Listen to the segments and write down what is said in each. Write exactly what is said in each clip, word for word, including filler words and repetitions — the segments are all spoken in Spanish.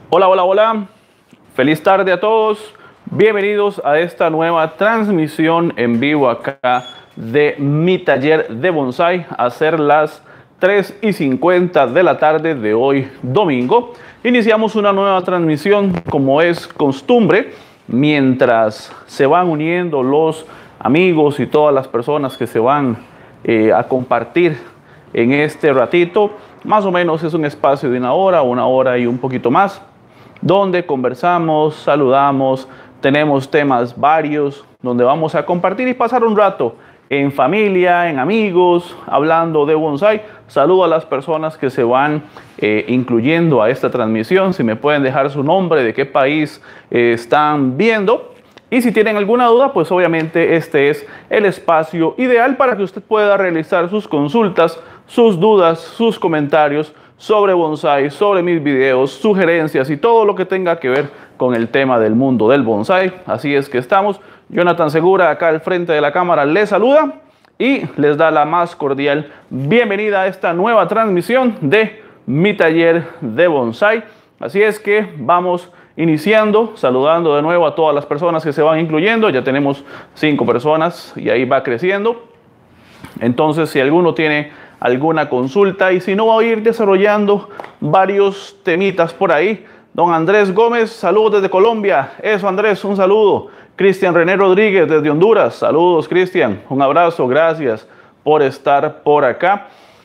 Hola, hola, hola. Feliz tarde a todos. Bienvenidos a esta nueva transmisión en vivo acá de mi taller de bonsai. A ser las tres y cincuenta de la tarde de hoy, domingo. Iniciamos una nueva transmisión como es costumbre. Mientras se van uniendo los amigos y todas las personas que se van eh, a compartir en este ratito, más o menos es un espacio de una hora, una hora y un poquito más, donde conversamos, saludamos, tenemos temas varios, donde vamos a compartir y pasar un rato en familia, en amigos, hablando de bonsai. Saludo a las personas que se van eh, incluyendo a esta transmisión. Si me pueden dejar su nombre, de qué país eh, están viendo. Y si tienen alguna duda, pues obviamente este es el espacio ideal para que usted pueda realizar sus consultas, sus dudas, sus comentarios sobre bonsai, sobre mis videos, sugerencias y todo lo que tenga que ver con el tema del mundo del bonsai. Así es que estamos. Jonathan Segura, acá al frente de la cámara, les saluda y les da la más cordial bienvenida a esta nueva transmisión de mi taller de bonsai. Así es que vamos iniciando, saludando de nuevo a todas las personas que se van incluyendo. Ya tenemos cinco personas y ahí va creciendo. Entonces, si alguno tiene alguna consulta y si no, va a ir desarrollando varios temitas por ahí. Don Andrés Gómez, saludos desde Colombia. Eso, Andrés, un saludo. Cristian René Rodríguez desde Honduras. Saludos, Cristian. Un abrazo, gracias por estar por acá.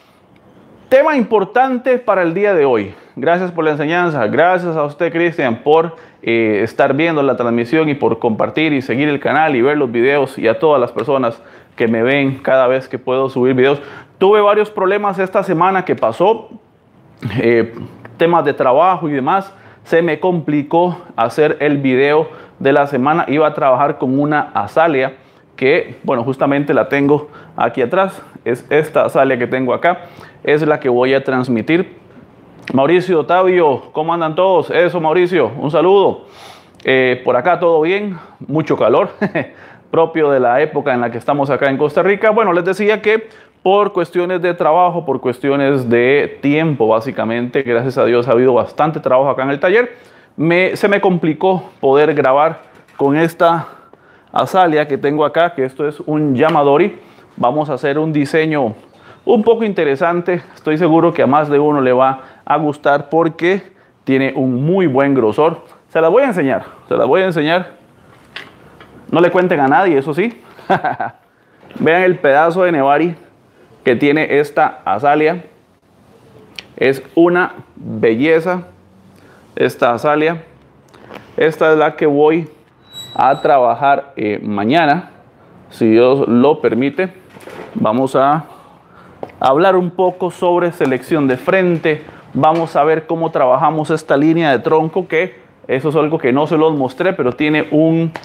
Tema importante para el día de hoy. Gracias por la enseñanza. Gracias a usted, Cristian, por eh, estar viendo la transmisión y por compartir y seguir el canal y ver los videos, y a todas las personas que me ven cada vez que puedo subir videos. Tuve varios problemas esta semana que pasó, eh, temas de trabajo y demás. Se me complicó hacer el video de la semana. Iba a trabajar con una azalia que, bueno, justamente la tengo aquí atrás. Es esta azalia que tengo acá. Es la que voy a transmitir. Mauricio, Otavio, ¿cómo andan todos? Eso, Mauricio, un saludo. Eh, por acá todo bien, mucho calor, propio de la época en la que estamos acá en Costa Rica. Bueno, les decía que por cuestiones de trabajo, por cuestiones de tiempo, básicamente, gracias a Dios ha habido bastante trabajo acá en el taller. Me, se me complicó poder grabar con esta azalia que tengo acá, que esto es un Yamadori. Vamos a hacer un diseño un poco interesante. Estoy seguro que a más de uno le va a gustar porque tiene un muy buen grosor. Se las voy a enseñar, se las voy a enseñar. No le cuenten a nadie, eso sí. Vean el pedazo de Nebari que tiene esta azalia. Es una belleza esta azalia. Esta es la que voy a trabajar eh, mañana, si Dios lo permite. Vamos a hablar un poco sobre selección de frente. Vamos a ver cómo trabajamos esta línea de tronco, que eso es algo que no se los mostré, pero tiene un,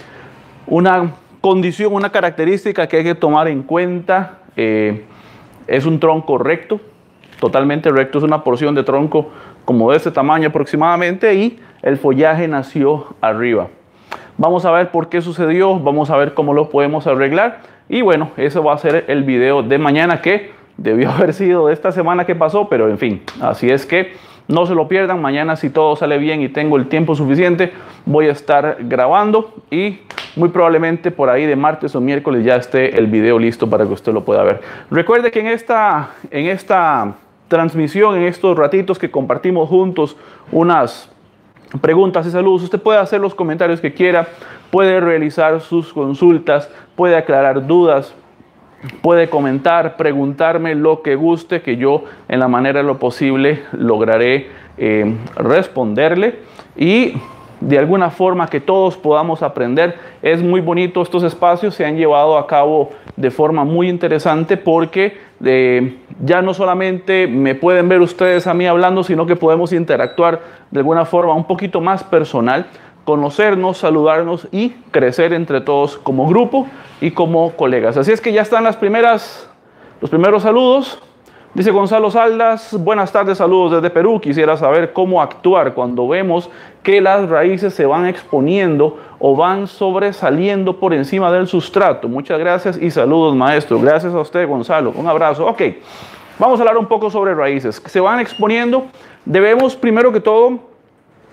una condición, una característica que hay que tomar en cuenta. Eh, es un tronco recto, totalmente recto. Es una porción de tronco como de este tamaño aproximadamente, y el follaje nació arriba. Vamos a ver por qué sucedió, vamos a ver cómo lo podemos arreglar. Y bueno, eso va a ser el video de mañana, que debió haber sido de esta semana que pasó, pero en fin, así es que no se lo pierdan. Mañana, si todo sale bien y tengo el tiempo suficiente, voy a estar grabando, y muy probablemente por ahí de martes o miércoles ya esté el video listo para que usted lo pueda ver. Recuerde que en esta, en esta transmisión, en estos ratitos que compartimos juntos unas preguntas y saludos, usted puede hacer los comentarios que quiera, puede realizar sus consultas, puede aclarar dudas, puede comentar, preguntarme lo que guste, que yo en la manera de lo posible lograré eh, responderle, y de alguna forma que todos podamos aprender. Es muy bonito, estos espacios se han llevado a cabo de forma muy interesante, porque eh, ya no solamente me pueden ver ustedes a mí hablando, sino que podemos interactuar de alguna forma un poquito más personal, conocernos, saludarnos y crecer entre todos como grupo y como colegas. Así es que ya están las primeras, los primeros saludos. Dice Gonzalo Saldas, buenas tardes, saludos desde Perú. Quisiera saber cómo actuar cuando vemos que las raíces se van exponiendo o van sobresaliendo por encima del sustrato. Muchas gracias y saludos, maestro. Gracias a usted, Gonzalo. Un abrazo. Ok, vamos a hablar un poco sobre raíces que se van exponiendo. Debemos, primero que todo,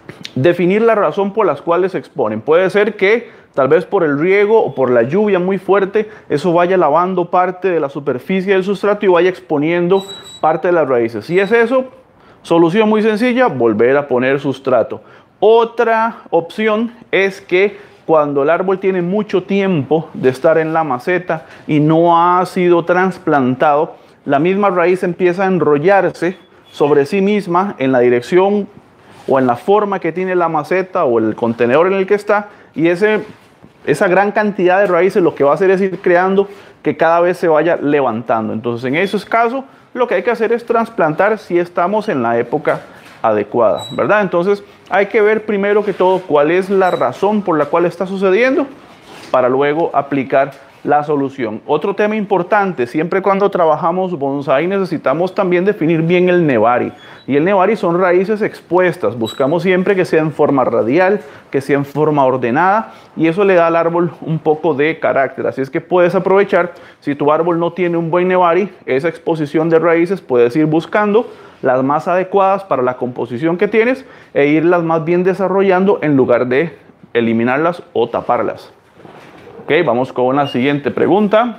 definir la razón por las cuales se exponen. Puede ser que tal vez por el riego o por la lluvia muy fuerte, eso vaya lavando parte de la superficie del sustrato y vaya exponiendo parte de las raíces. Si es eso, solución muy sencilla, volver a poner sustrato. Otra opción es que cuando el árbol tiene mucho tiempo de estar en la maceta y no ha sido trasplantado, la misma raíz empieza a enrollarse sobre sí misma en la dirección o en la forma que tiene la maceta o el contenedor en el que está, y ese, esa gran cantidad de raíces lo que va a hacer es ir creando que cada vez se vaya levantando. Entonces, en esos casos, lo que hay que hacer es trasplantar si estamos en la época adecuada, ¿verdad? Entonces, hay que ver primero que todo cuál es la razón por la cual está sucediendo para luego aplicar la solución. Otro tema importante, siempre cuando trabajamos bonsái necesitamos también definir bien el nebari. Y el nebari son raíces expuestas. Buscamos siempre que sea en forma radial, que sea en forma ordenada, y eso le da al árbol un poco de carácter. Así es que puedes aprovechar, si tu árbol no tiene un buen nebari, esa exposición de raíces, puedes ir buscando las más adecuadas para la composición que tienes e irlas más bien desarrollando en lugar de eliminarlas o taparlas. Ok, vamos con la siguiente pregunta.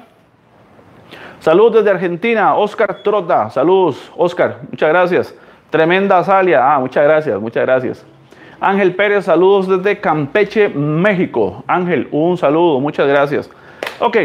Saludos desde Argentina, Oscar Trota. Saludos, Oscar, muchas gracias. Tremenda Salia. Ah, muchas gracias, muchas gracias. Ángel Pérez, saludos desde Campeche, México. Ángel, un saludo, muchas gracias. Ok,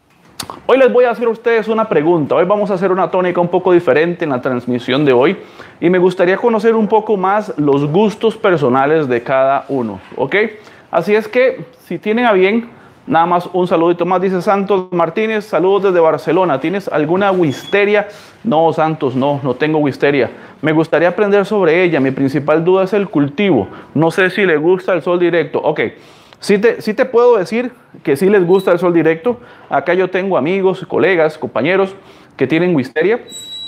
hoy les voy a hacer a ustedes una pregunta. Hoy vamos a hacer una tónica un poco diferente en la transmisión de hoy. Y me gustaría conocer un poco más los gustos personales de cada uno. Ok, así es que si tienen a bien, nada más un saludito más, dice Santos Martínez, saludos desde Barcelona. ¿Tienes alguna wisteria? No, Santos, no, no tengo wisteria. Me gustaría aprender sobre ella. Mi principal duda es el cultivo. No sé si le gusta el sol directo. Ok, sí te, sí te puedo decir que sí les gusta el sol directo. Acá yo tengo amigos, colegas, compañeros que tienen wisteria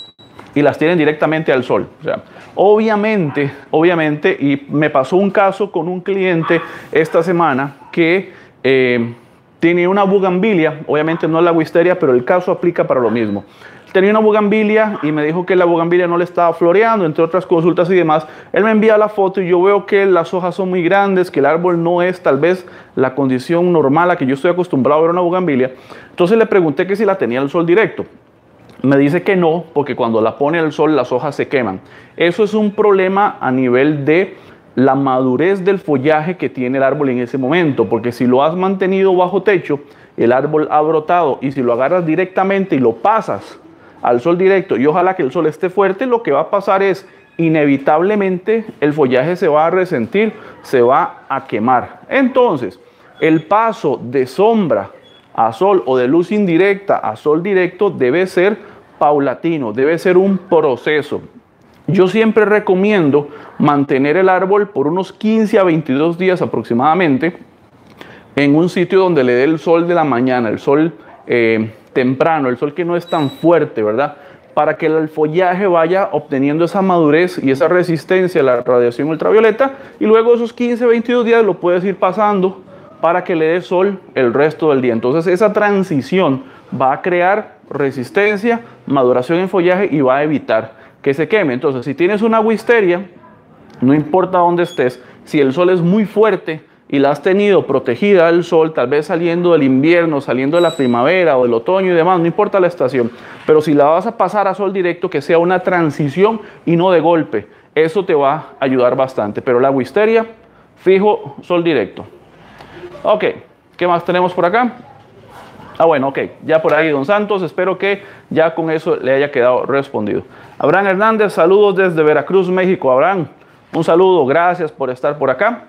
y las tienen directamente al sol. O sea, obviamente, obviamente, y me pasó un caso con un cliente esta semana que eh, tiene una bugambilia, obviamente no la wisteria, pero el caso aplica para lo mismo. Tenía una bugambilia y me dijo que la bugambilia no le estaba floreando, entre otras consultas y demás. Él me envía la foto y yo veo que las hojas son muy grandes, que el árbol no es tal vez la condición normal a que yo estoy acostumbrado a ver una bugambilia. Entonces le pregunté que si la tenía al sol directo. Me dice que no, porque cuando la pone al sol las hojas se queman. Eso es un problema a nivel de la madurez del follaje que tiene el árbol en ese momento, porque si lo has mantenido bajo techo, el árbol ha brotado, y si lo agarras directamente y lo pasas al sol directo, y ojalá que el sol esté fuerte, lo que va a pasar es, inevitablemente, el follaje se va a resentir, se va a quemar. Entonces, el paso de sombra a sol o de luz indirecta a sol directo debe ser paulatino, debe ser un proceso. Yo siempre recomiendo mantener el árbol por unos quince a veintidós días aproximadamente en un sitio donde le dé el sol de la mañana, el sol eh, temprano, el sol que no es tan fuerte, ¿verdad? Para que el follaje vaya obteniendo esa madurez y esa resistencia a la radiación ultravioleta, y luego esos quince a veintidós días lo puedes ir pasando para que le dé sol el resto del día. Entonces esa transición va a crear resistencia, maduración en follaje y va a evitar que se queme. Entonces, si tienes una wisteria, no importa dónde estés, si el sol es muy fuerte y la has tenido protegida del sol, tal vez saliendo del invierno, saliendo de la primavera o del otoño y demás, no importa la estación, pero si la vas a pasar a sol directo, que sea una transición y no de golpe, eso te va a ayudar bastante. Pero la wisteria, fijo, sol directo. Ok, ¿qué más tenemos por acá? Ah, bueno, ok, ya por ahí, don Santos, espero que ya con eso le haya quedado respondido. Abraham Hernández, saludos desde Veracruz, México. Abraham, un saludo, gracias por estar por acá.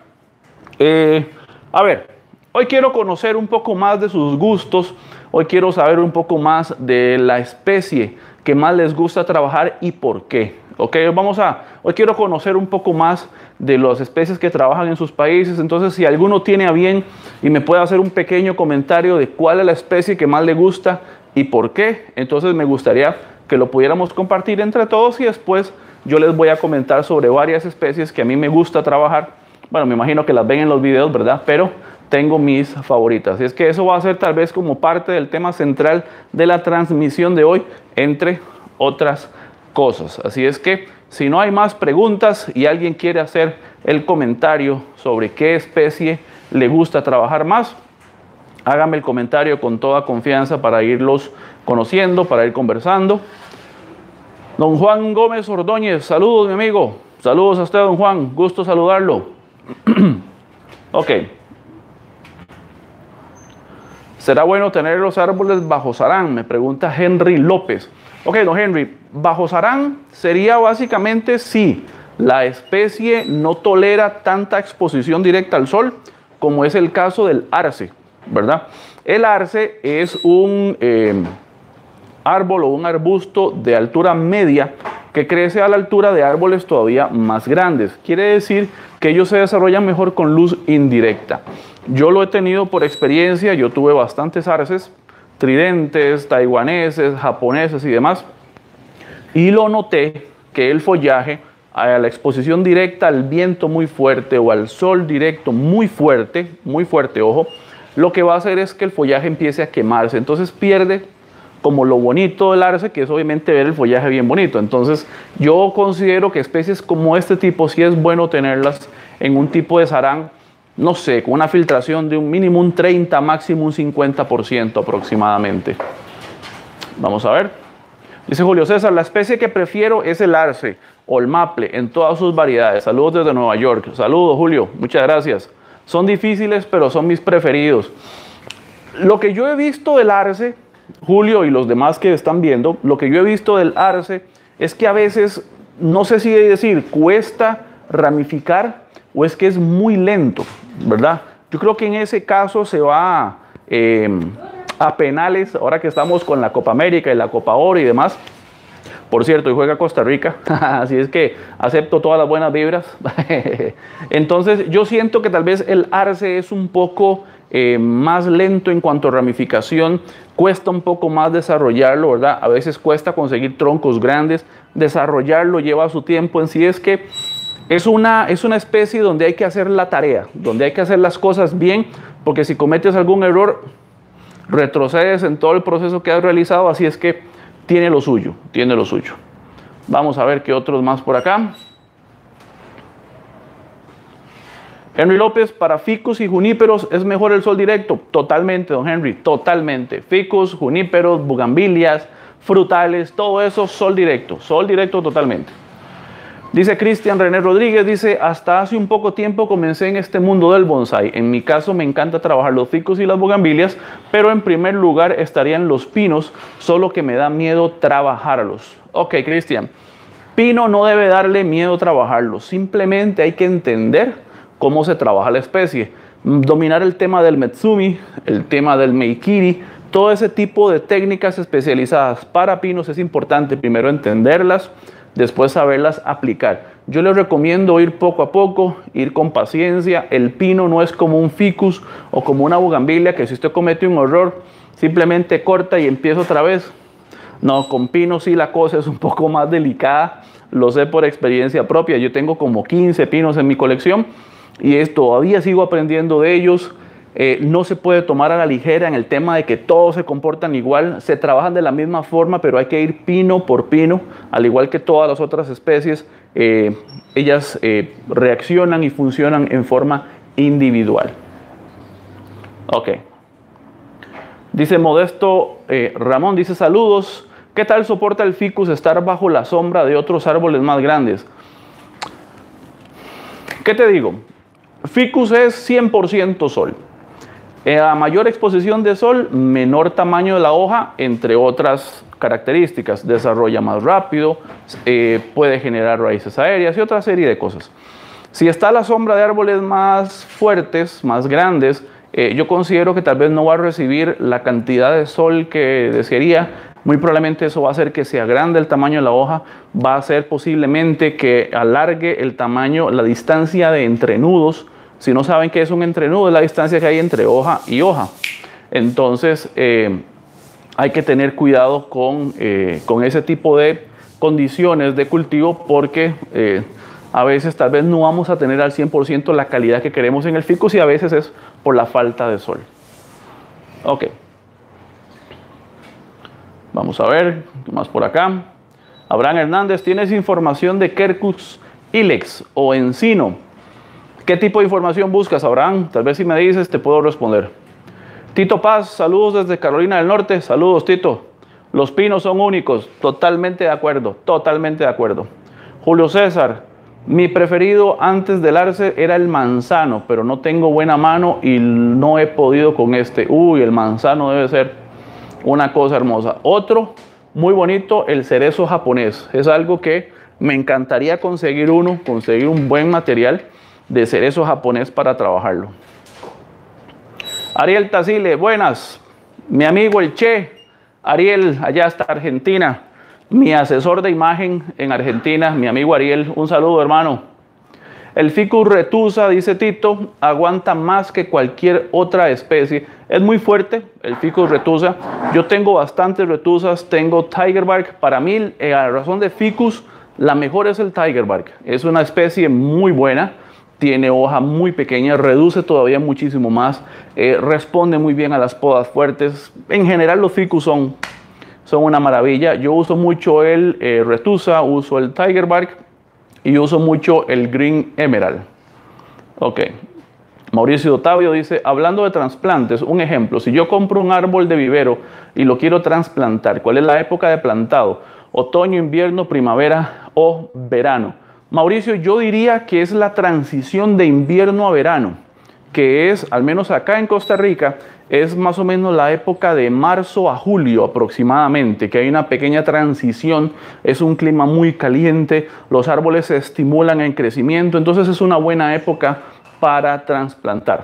Eh, a ver, hoy quiero conocer un poco más de sus gustos, hoy quiero saber un poco más de la especie que más les gusta trabajar y por qué. Ok, vamos a, hoy quiero conocer un poco más de las especies que trabajan en sus países. Entonces, si alguno tiene a bien y me puede hacer un pequeño comentario de cuál es la especie que más le gusta y por qué, entonces me gustaría que lo pudiéramos compartir entre todos, y después yo les voy a comentar sobre varias especies que a mí me gusta trabajar. Bueno, me imagino que las ven en los videos, ¿verdad? Pero tengo mis favoritas. Y es que eso va a ser tal vez como parte del tema central de la transmisión de hoy, entre otras cosas. Así es que si no hay más preguntas y alguien quiere hacer el comentario sobre qué especie le gusta trabajar más. Hágame el comentario con toda confianza para irlos conociendo, para ir conversando. Don Juan Gómez Ordóñez, saludos mi amigo. Saludos a usted, don Juan, gusto saludarlo. Ok. ¿Será bueno tener los árboles bajo sarán? Me pregunta Henry López. Ok, don Henry, bajo sarán sería básicamente si la especie no tolera tanta exposición directa al sol, como es el caso del arce, ¿verdad? El arce es un eh, árbol o un arbusto de altura media que crece a la altura de árboles todavía más grandes. Quiere decir que ellos se desarrollan mejor con luz indirecta. Yo lo he tenido por experiencia, yo tuve bastantes arces, tridentes, taiwaneses, japoneses y demás, y lo noté que el follaje, a la exposición directa al viento muy fuerte o al sol directo muy fuerte, muy fuerte, ojo, lo que va a hacer es que el follaje empiece a quemarse, entonces pierde como lo bonito del arce, que es obviamente ver el follaje bien bonito. Entonces yo considero que especies como este tipo sí es bueno tenerlas en un tipo de sarán, no sé, con una filtración de un mínimo un treinta, máximo un cincuenta por ciento aproximadamente. Vamos a ver. Dice Julio César, la especie que prefiero es el arce o el maple en todas sus variedades. Saludos desde Nueva York. Saludos, Julio, muchas gracias. Son difíciles, pero son mis preferidos. Lo que yo he visto del arce, Julio y los demás que están viendo, lo que yo he visto del arce es que a veces, no sé si decir, cuesta ramificar o es que es muy lento, ¿verdad? Yo creo que en ese caso se va eh, a penales, ahora que estamos con la Copa América y la Copa Oro y demás. Por cierto, hoy juega Costa Rica, así es que acepto todas las buenas vibras. Entonces yo siento que tal vez el arce es un poco eh, más lento en cuanto a ramificación, cuesta un poco más desarrollarlo, ¿verdad? A veces cuesta conseguir troncos grandes, desarrollarlo lleva su tiempo, en sí es que es una, es una especie donde hay que hacer la tarea, donde hay que hacer las cosas bien, porque si cometes algún error, retrocedes en todo el proceso que has realizado, así es que tiene lo suyo, tiene lo suyo. Vamos a ver qué otros más por acá. Henry López, para ficus y juníperos es mejor el sol directo. Totalmente, don Henry, totalmente. Ficus, juníperos, bugambilias, frutales, todo eso, sol directo, sol directo totalmente. Dice Cristian René Rodríguez, dice, hasta hace un poco tiempo comencé en este mundo del bonsai. En mi caso me encanta trabajar los ficus y las bugambilias, pero en primer lugar estarían los pinos, solo que me da miedo trabajarlos. Ok, Cristian, pino no debe darle miedo trabajarlos, simplemente hay que entender cómo se trabaja la especie. Dominar el tema del Metsumi, el tema del Meikiri, todo ese tipo de técnicas especializadas para pinos es importante primero entenderlas, después saberlas aplicar. Yo les recomiendo ir poco a poco, ir con paciencia. El pino no es como un ficus o como una bugambilia que si usted comete un error, simplemente corta y empieza otra vez. No, con pino sí la cosa es un poco más delicada, lo sé por experiencia propia. Yo tengo como quince pinos en mi colección y es, todavía sigo aprendiendo de ellos. Eh, no se puede tomar a la ligera en el tema de que todos se comportan igual, se trabajan de la misma forma, pero hay que ir pino por pino, al igual que todas las otras especies, eh, ellas eh, reaccionan y funcionan en forma individual. Ok. Dice Modesto eh, Ramón, dice saludos, ¿qué tal soporta el ficus estar bajo la sombra de otros árboles más grandes? ¿Qué te digo? Ficus es cien por ciento sol. A mayor exposición de sol, menor tamaño de la hoja, entre otras características. Desarrolla más rápido, eh, puede generar raíces aéreas y otra serie de cosas. Si está a la sombra de árboles más fuertes, más grandes, eh, yo considero que tal vez no va a recibir la cantidad de sol que desearía. Muy probablemente eso va a hacer que se agrande el tamaño de la hoja, va a hacer posiblemente que alargue el tamaño, la distancia de entrenudos. Si no saben qué es un entrenudo, es la distancia que hay entre hoja y hoja. Entonces, eh, hay que tener cuidado con, eh, con ese tipo de condiciones de cultivo porque eh, a veces tal vez no vamos a tener al cien por ciento la calidad que queremos en el ficus y a veces es por la falta de sol. Ok. Vamos a ver, ¿qué más por acá? Abraham Hernández, ¿tienes información de Quercus ilex o encino? ¿Qué tipo de información buscas, Abraham? Tal vez si me dices te puedo responder. Tito Paz, saludos desde Carolina del Norte. Saludos, Tito. Los pinos son únicos. Totalmente de acuerdo, totalmente de acuerdo. Julio César, mi preferido antes del arce era el manzano, pero no tengo buena mano y no he podido con este. Uy, el manzano debe ser una cosa hermosa. Otro muy bonito, el cerezo japonés. Es algo que me encantaría conseguir uno, conseguir un buen material de cerezo japonés para trabajarlo. Ariel Tazile, buenas. Mi amigo el Che, Ariel, allá está Argentina. Mi asesor de imagen en Argentina, mi amigo Ariel, un saludo, hermano. El ficus retusa, dice Tito, aguanta más que cualquier otra especie. Es muy fuerte el ficus retusa. Yo tengo bastantes retusas, tengo tiger bark. Para mí, eh, a razón de ficus, la mejor es el tiger bark. Es una especie muy buena, tiene hoja muy pequeña, reduce todavía muchísimo más, eh, responde muy bien a las podas fuertes. En general los ficus son... son una maravilla. Yo uso mucho el eh, retusa, uso el tiger bark y uso mucho el green emerald. Ok. Mauricio Otavio dice, hablando de trasplantes, un ejemplo, si yo compro un árbol de vivero y lo quiero trasplantar, ¿cuál es la época de plantado? ¿Otoño, invierno, primavera o verano? Mauricio, yo diría que es la transición de invierno a verano, que es, al menos acá en Costa Rica, es más o menos la época de marzo a julio aproximadamente, que hay una pequeña transición, es un clima muy caliente, los árboles se estimulan en crecimiento, entonces es una buena época para trasplantar.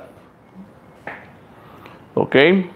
Ok.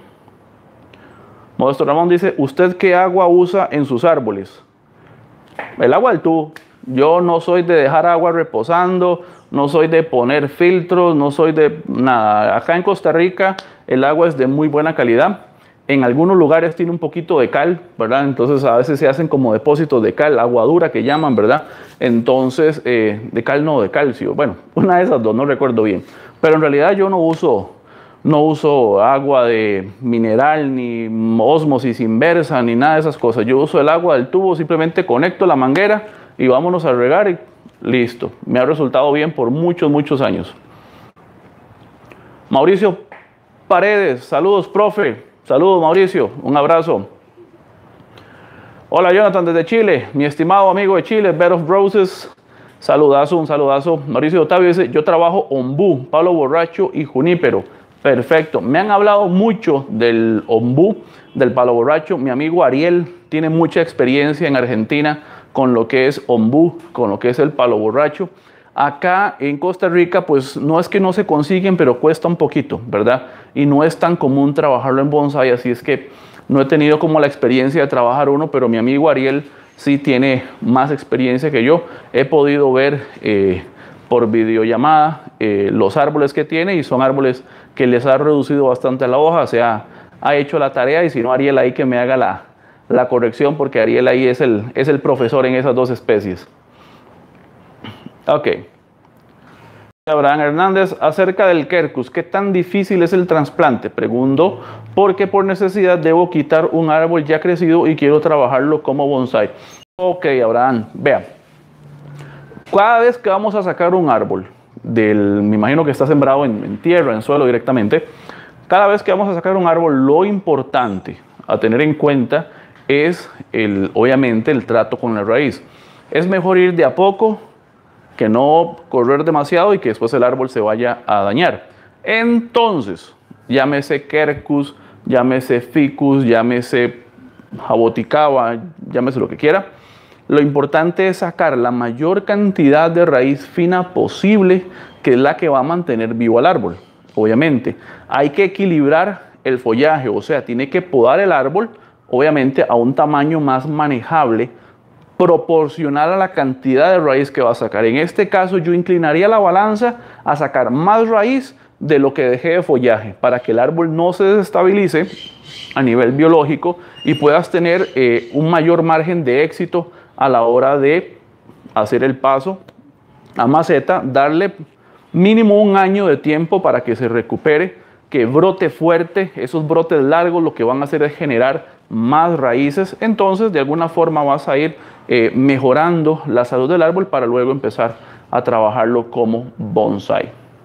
Modesto Ramón dice, ¿usted qué agua usa en sus árboles? El agua del tubo. Yo no soy de dejar agua reposando, no soy de poner filtros, no soy de nada. Acá en Costa Rica el agua es de muy buena calidad. En algunos lugares tiene un poquito de cal, ¿verdad? Entonces a veces se hacen como depósitos de cal, agua dura que llaman, ¿verdad? Entonces, eh, de cal no, de calcio. Bueno, una de esas dos, no recuerdo bien. Pero en realidad yo no uso, no uso agua de mineral, ni ósmosis inversa, ni nada de esas cosas. Yo uso el agua del tubo, simplemente conecto la manguera y vámonos a regar y listo. Me ha resultado bien por muchos, muchos años. Mauricio Paredes, saludos, profe. Saludos, Mauricio, un abrazo. Hola, Jonathan, desde Chile, mi estimado amigo de Chile, Bed of Roses. Saludazo, un saludazo. Mauricio Otavio dice, yo trabajo ombú, palo borracho y junípero. Perfecto. Me han hablado mucho del ombú, del palo borracho. Mi amigo Ariel tiene mucha experiencia en Argentina con lo que es ombú, con lo que es el palo borracho. Acá en Costa Rica, pues no es que no se consiguen, pero cuesta un poquito, ¿verdad? Y no es tan común trabajarlo en bonsai, así es que no he tenido como la experiencia de trabajar uno, pero mi amigo Ariel sí tiene más experiencia que yo. He podido ver eh, por videollamada eh, los árboles que tiene y son árboles que les ha reducido bastante la hoja, o sea, ha hecho la tarea y si no, Ariel ahí que me haga la, la corrección, porque Ariel ahí es el, es el profesor en esas dos especies. Ok. Abraham Hernández, acerca del quercus, ¿qué tan difícil es el trasplante? Pregunto, porque por necesidad debo quitar un árbol ya crecido y quiero trabajarlo como bonsai. Ok, Abraham, vea. Cada vez que vamos a sacar un árbol, del, me imagino que está sembrado en, en tierra, en suelo directamente, cada vez que vamos a sacar un árbol, lo importante a tener en cuenta es, el, obviamente, el trato con la raíz. Es mejor ir de a poco, que no correr demasiado y que después el árbol se vaya a dañar. Entonces, llámese quercus, llámese ficus, llámese jaboticaba, llámese lo que quiera. Lo importante es sacar la mayor cantidad de raíz fina posible, que es la que va a mantener vivo al árbol. Obviamente, hay que equilibrar el follaje, o sea, tiene que podar el árbol, obviamente, a un tamaño más manejable, proporcional a la cantidad de raíz que va a sacar. En este caso yo inclinaría la balanza a sacar más raíz de lo que dejé de follaje para que el árbol no se desestabilice a nivel biológico y puedas tener eh, un mayor margen de éxito a la hora de hacer el paso a maceta, darle mínimo un año de tiempo para que se recupere, que brote fuerte. Esos brotes largos lo que van a hacer es generar más raíces, entonces de alguna forma vas a ir eh, mejorando la salud del árbol para luego empezar a trabajarlo como bonsai.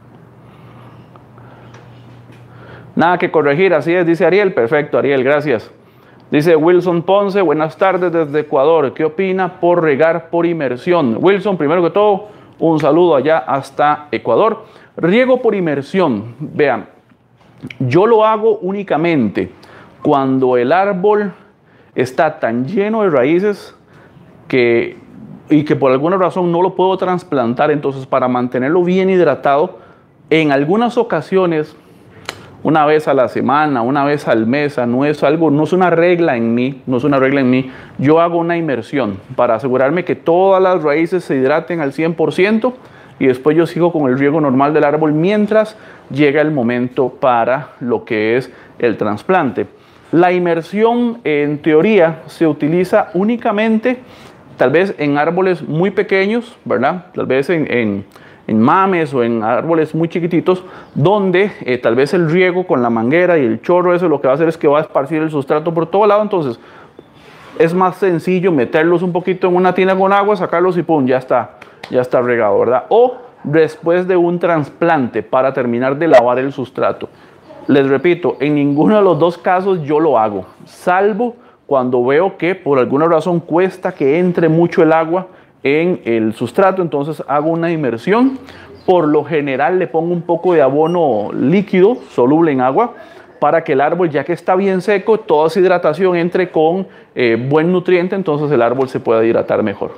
Nada que corregir, así es, dice Ariel. Perfecto, Ariel, gracias. Dice Wilson Ponce, buenas tardes desde Ecuador. ¿Qué opina por regar por inmersión? Wilson, primero que todo, un saludo allá hasta Ecuador. Riego por inmersión. Vean, yo lo hago únicamente cuando el árbol está tan lleno de raíces que, y que por alguna razón no lo puedo trasplantar. Entonces, para mantenerlo bien hidratado, en algunas ocasiones, una vez a la semana, una vez al mes, no es algo, no es una regla en mí, no es una regla en mí, yo hago una inmersión para asegurarme que todas las raíces se hidraten al cien por ciento y después yo sigo con el riego normal del árbol mientras llega el momento para lo que es el trasplante. La inmersión, en teoría, se utiliza únicamente, tal vez en árboles muy pequeños, ¿verdad? Tal vez en... en en mames o en árboles muy chiquititos, donde eh, tal vez el riego con la manguera y el chorro, eso lo que va a hacer es que va a esparcir el sustrato por todo lado. Entonces es más sencillo meterlos un poquito en una tina con agua, sacarlos y pum, ya está, ya está regado, ¿verdad? O después de un trasplante para terminar de lavar el sustrato. Les repito, en ninguno de los dos casos yo lo hago, salvo cuando veo que por alguna razón cuesta que entre mucho el agua en el sustrato, entonces hago una inmersión. Por lo general le pongo un poco de abono líquido soluble en agua para que el árbol, ya que está bien seco, toda esa hidratación entre con eh, buen nutriente, entonces el árbol se pueda hidratar mejor.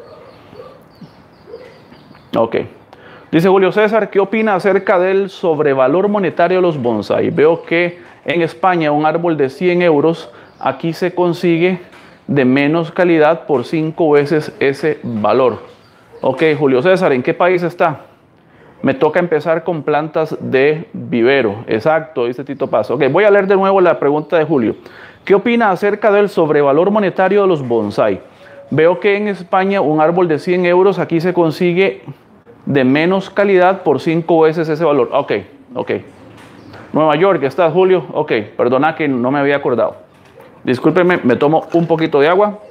Ok. Dice Julio César, ¿qué opina acerca del sobrevalor monetario de los bonsai? Veo que en España un árbol de cien euros aquí se consigue de menos calidad por cinco veces ese valor. Ok, Julio César, ¿en qué país está? Me toca empezar con plantas de vivero. Exacto, dice Tito Paz. Ok, voy a leer de nuevo la pregunta de Julio. ¿Qué opina acerca del sobrevalor monetario de los bonsai? Veo que en España un árbol de cien euros aquí se consigue de menos calidad por cinco veces ese valor. Ok, ok. Nueva York, ¿estás, Julio? Ok, perdona que no me había acordado. Discúlpenme, me tomo un poquito de agua.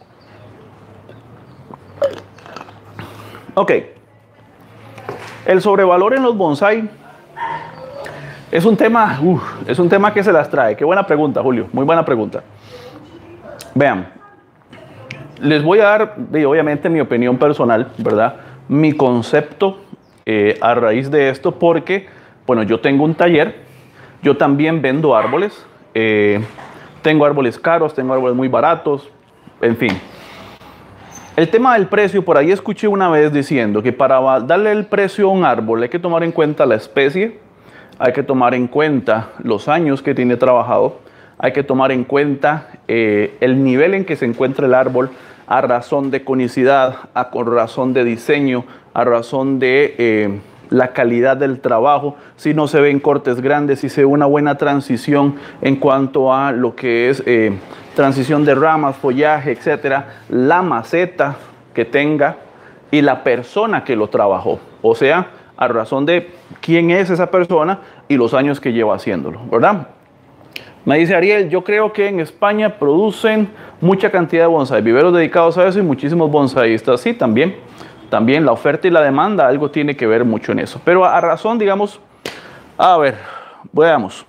Ok. El sobrevalor en los bonsai es un tema, uf, es un tema que se las trae. Qué buena pregunta, Julio. Muy buena pregunta. Vean, les voy a dar, obviamente, mi opinión personal, ¿verdad? Mi concepto eh, a raíz de esto, porque, bueno, yo tengo un taller, yo también vendo árboles. Eh, Tengo árboles caros, tengo árboles muy baratos, en fin. El tema del precio, por ahí escuché una vez diciendo que para darle el precio a un árbol hay que tomar en cuenta la especie, hay que tomar en cuenta los años que tiene trabajado, hay que tomar en cuenta eh, el nivel en que se encuentra el árbol a razón de conicidad, a razón de diseño, a razón de... Eh, la calidad del trabajo, si no se ven cortes grandes, si se ve una buena transición en cuanto a lo que es eh, transición de ramas, follaje, etcétera, la maceta que tenga y la persona que lo trabajó, o sea, a razón de quién es esa persona y los años que lleva haciéndolo, ¿verdad? Me dice Ariel, yo creo que en España producen mucha cantidad de bonsai, viveros dedicados a eso y muchísimos bonsaístas, sí, también. También la oferta y la demanda, algo tiene que ver mucho en eso. Pero a razón, digamos, a ver, veamos.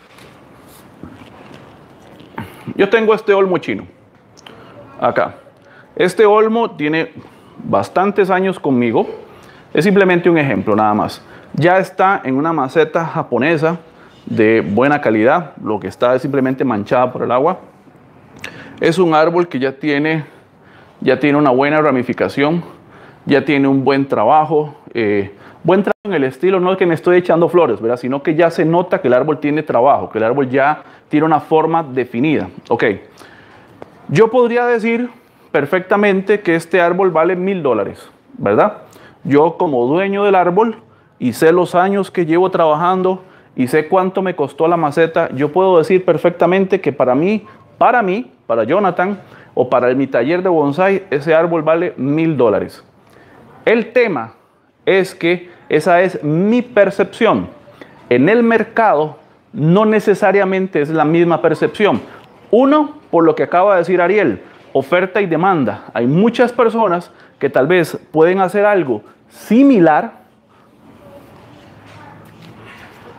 Yo tengo este olmo chino, acá. Este olmo tiene bastantes años conmigo. Es simplemente un ejemplo, nada más. Ya está en una maceta japonesa de buena calidad. Lo que está es simplemente manchada por el agua. Es un árbol que ya tiene, ya tiene una buena ramificación. Ya tiene un buen trabajo, eh, buen trabajo en el estilo, no es que me estoy echando flores, ¿verdad? Sino que ya se nota que el árbol tiene trabajo, que el árbol ya tiene una forma definida. Ok, yo podría decir perfectamente que este árbol vale mil dólares, ¿verdad? Yo como dueño del árbol y sé los años que llevo trabajando y sé cuánto me costó la maceta, yo puedo decir perfectamente que para mí, para mí, para Jonathan o para mi taller de bonsai, ese árbol vale mil dólares. El tema es que esa es mi percepción. En el mercado no necesariamente es la misma percepción. Uno, por lo que acaba de decir Ariel, oferta y demanda. Hay muchas personas que tal vez pueden hacer algo similar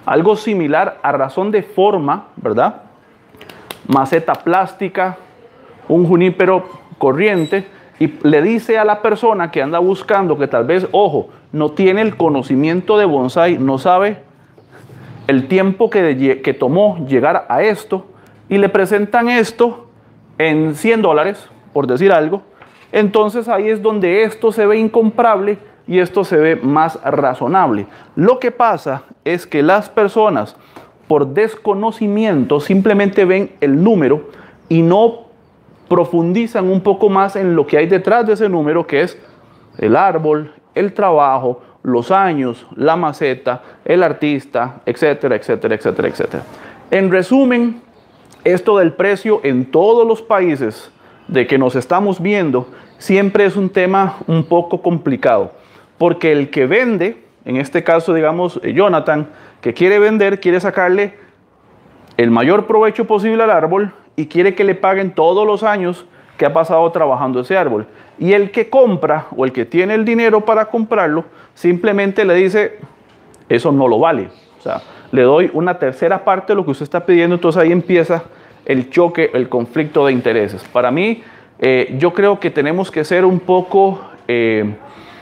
Algo similar a razón de forma, ¿verdad? Maceta plástica, un junípero corriente, y le dice a la persona que anda buscando, que tal vez, ojo, no tiene el conocimiento de bonsái, no sabe el tiempo que, que tomó llegar a esto, y le presentan esto en cien dólares, por decir algo. Entonces ahí es donde esto se ve incomparable y esto se ve más razonable. Lo que pasa es que las personas, por desconocimiento, simplemente ven el número y no profundizan un poco más en lo que hay detrás de ese número, que es el árbol, el trabajo, los años, la maceta, el artista, etcétera, etcétera, etcétera, etcétera. En resumen, esto del precio en todos los países de que nos estamos viendo siempre es un tema un poco complicado, porque el que vende, en este caso digamos Jonathan, que quiere vender, quiere sacarle el mayor provecho posible al árbol y quiere que le paguen todos los años que ha pasado trabajando ese árbol. Y el que compra o el que tiene el dinero para comprarlo, simplemente le dice, eso no lo vale. O sea, le doy una tercera parte de lo que usted está pidiendo, entonces ahí empieza el choque, el conflicto de intereses. Para mí, eh, yo creo que tenemos que ser un poco eh,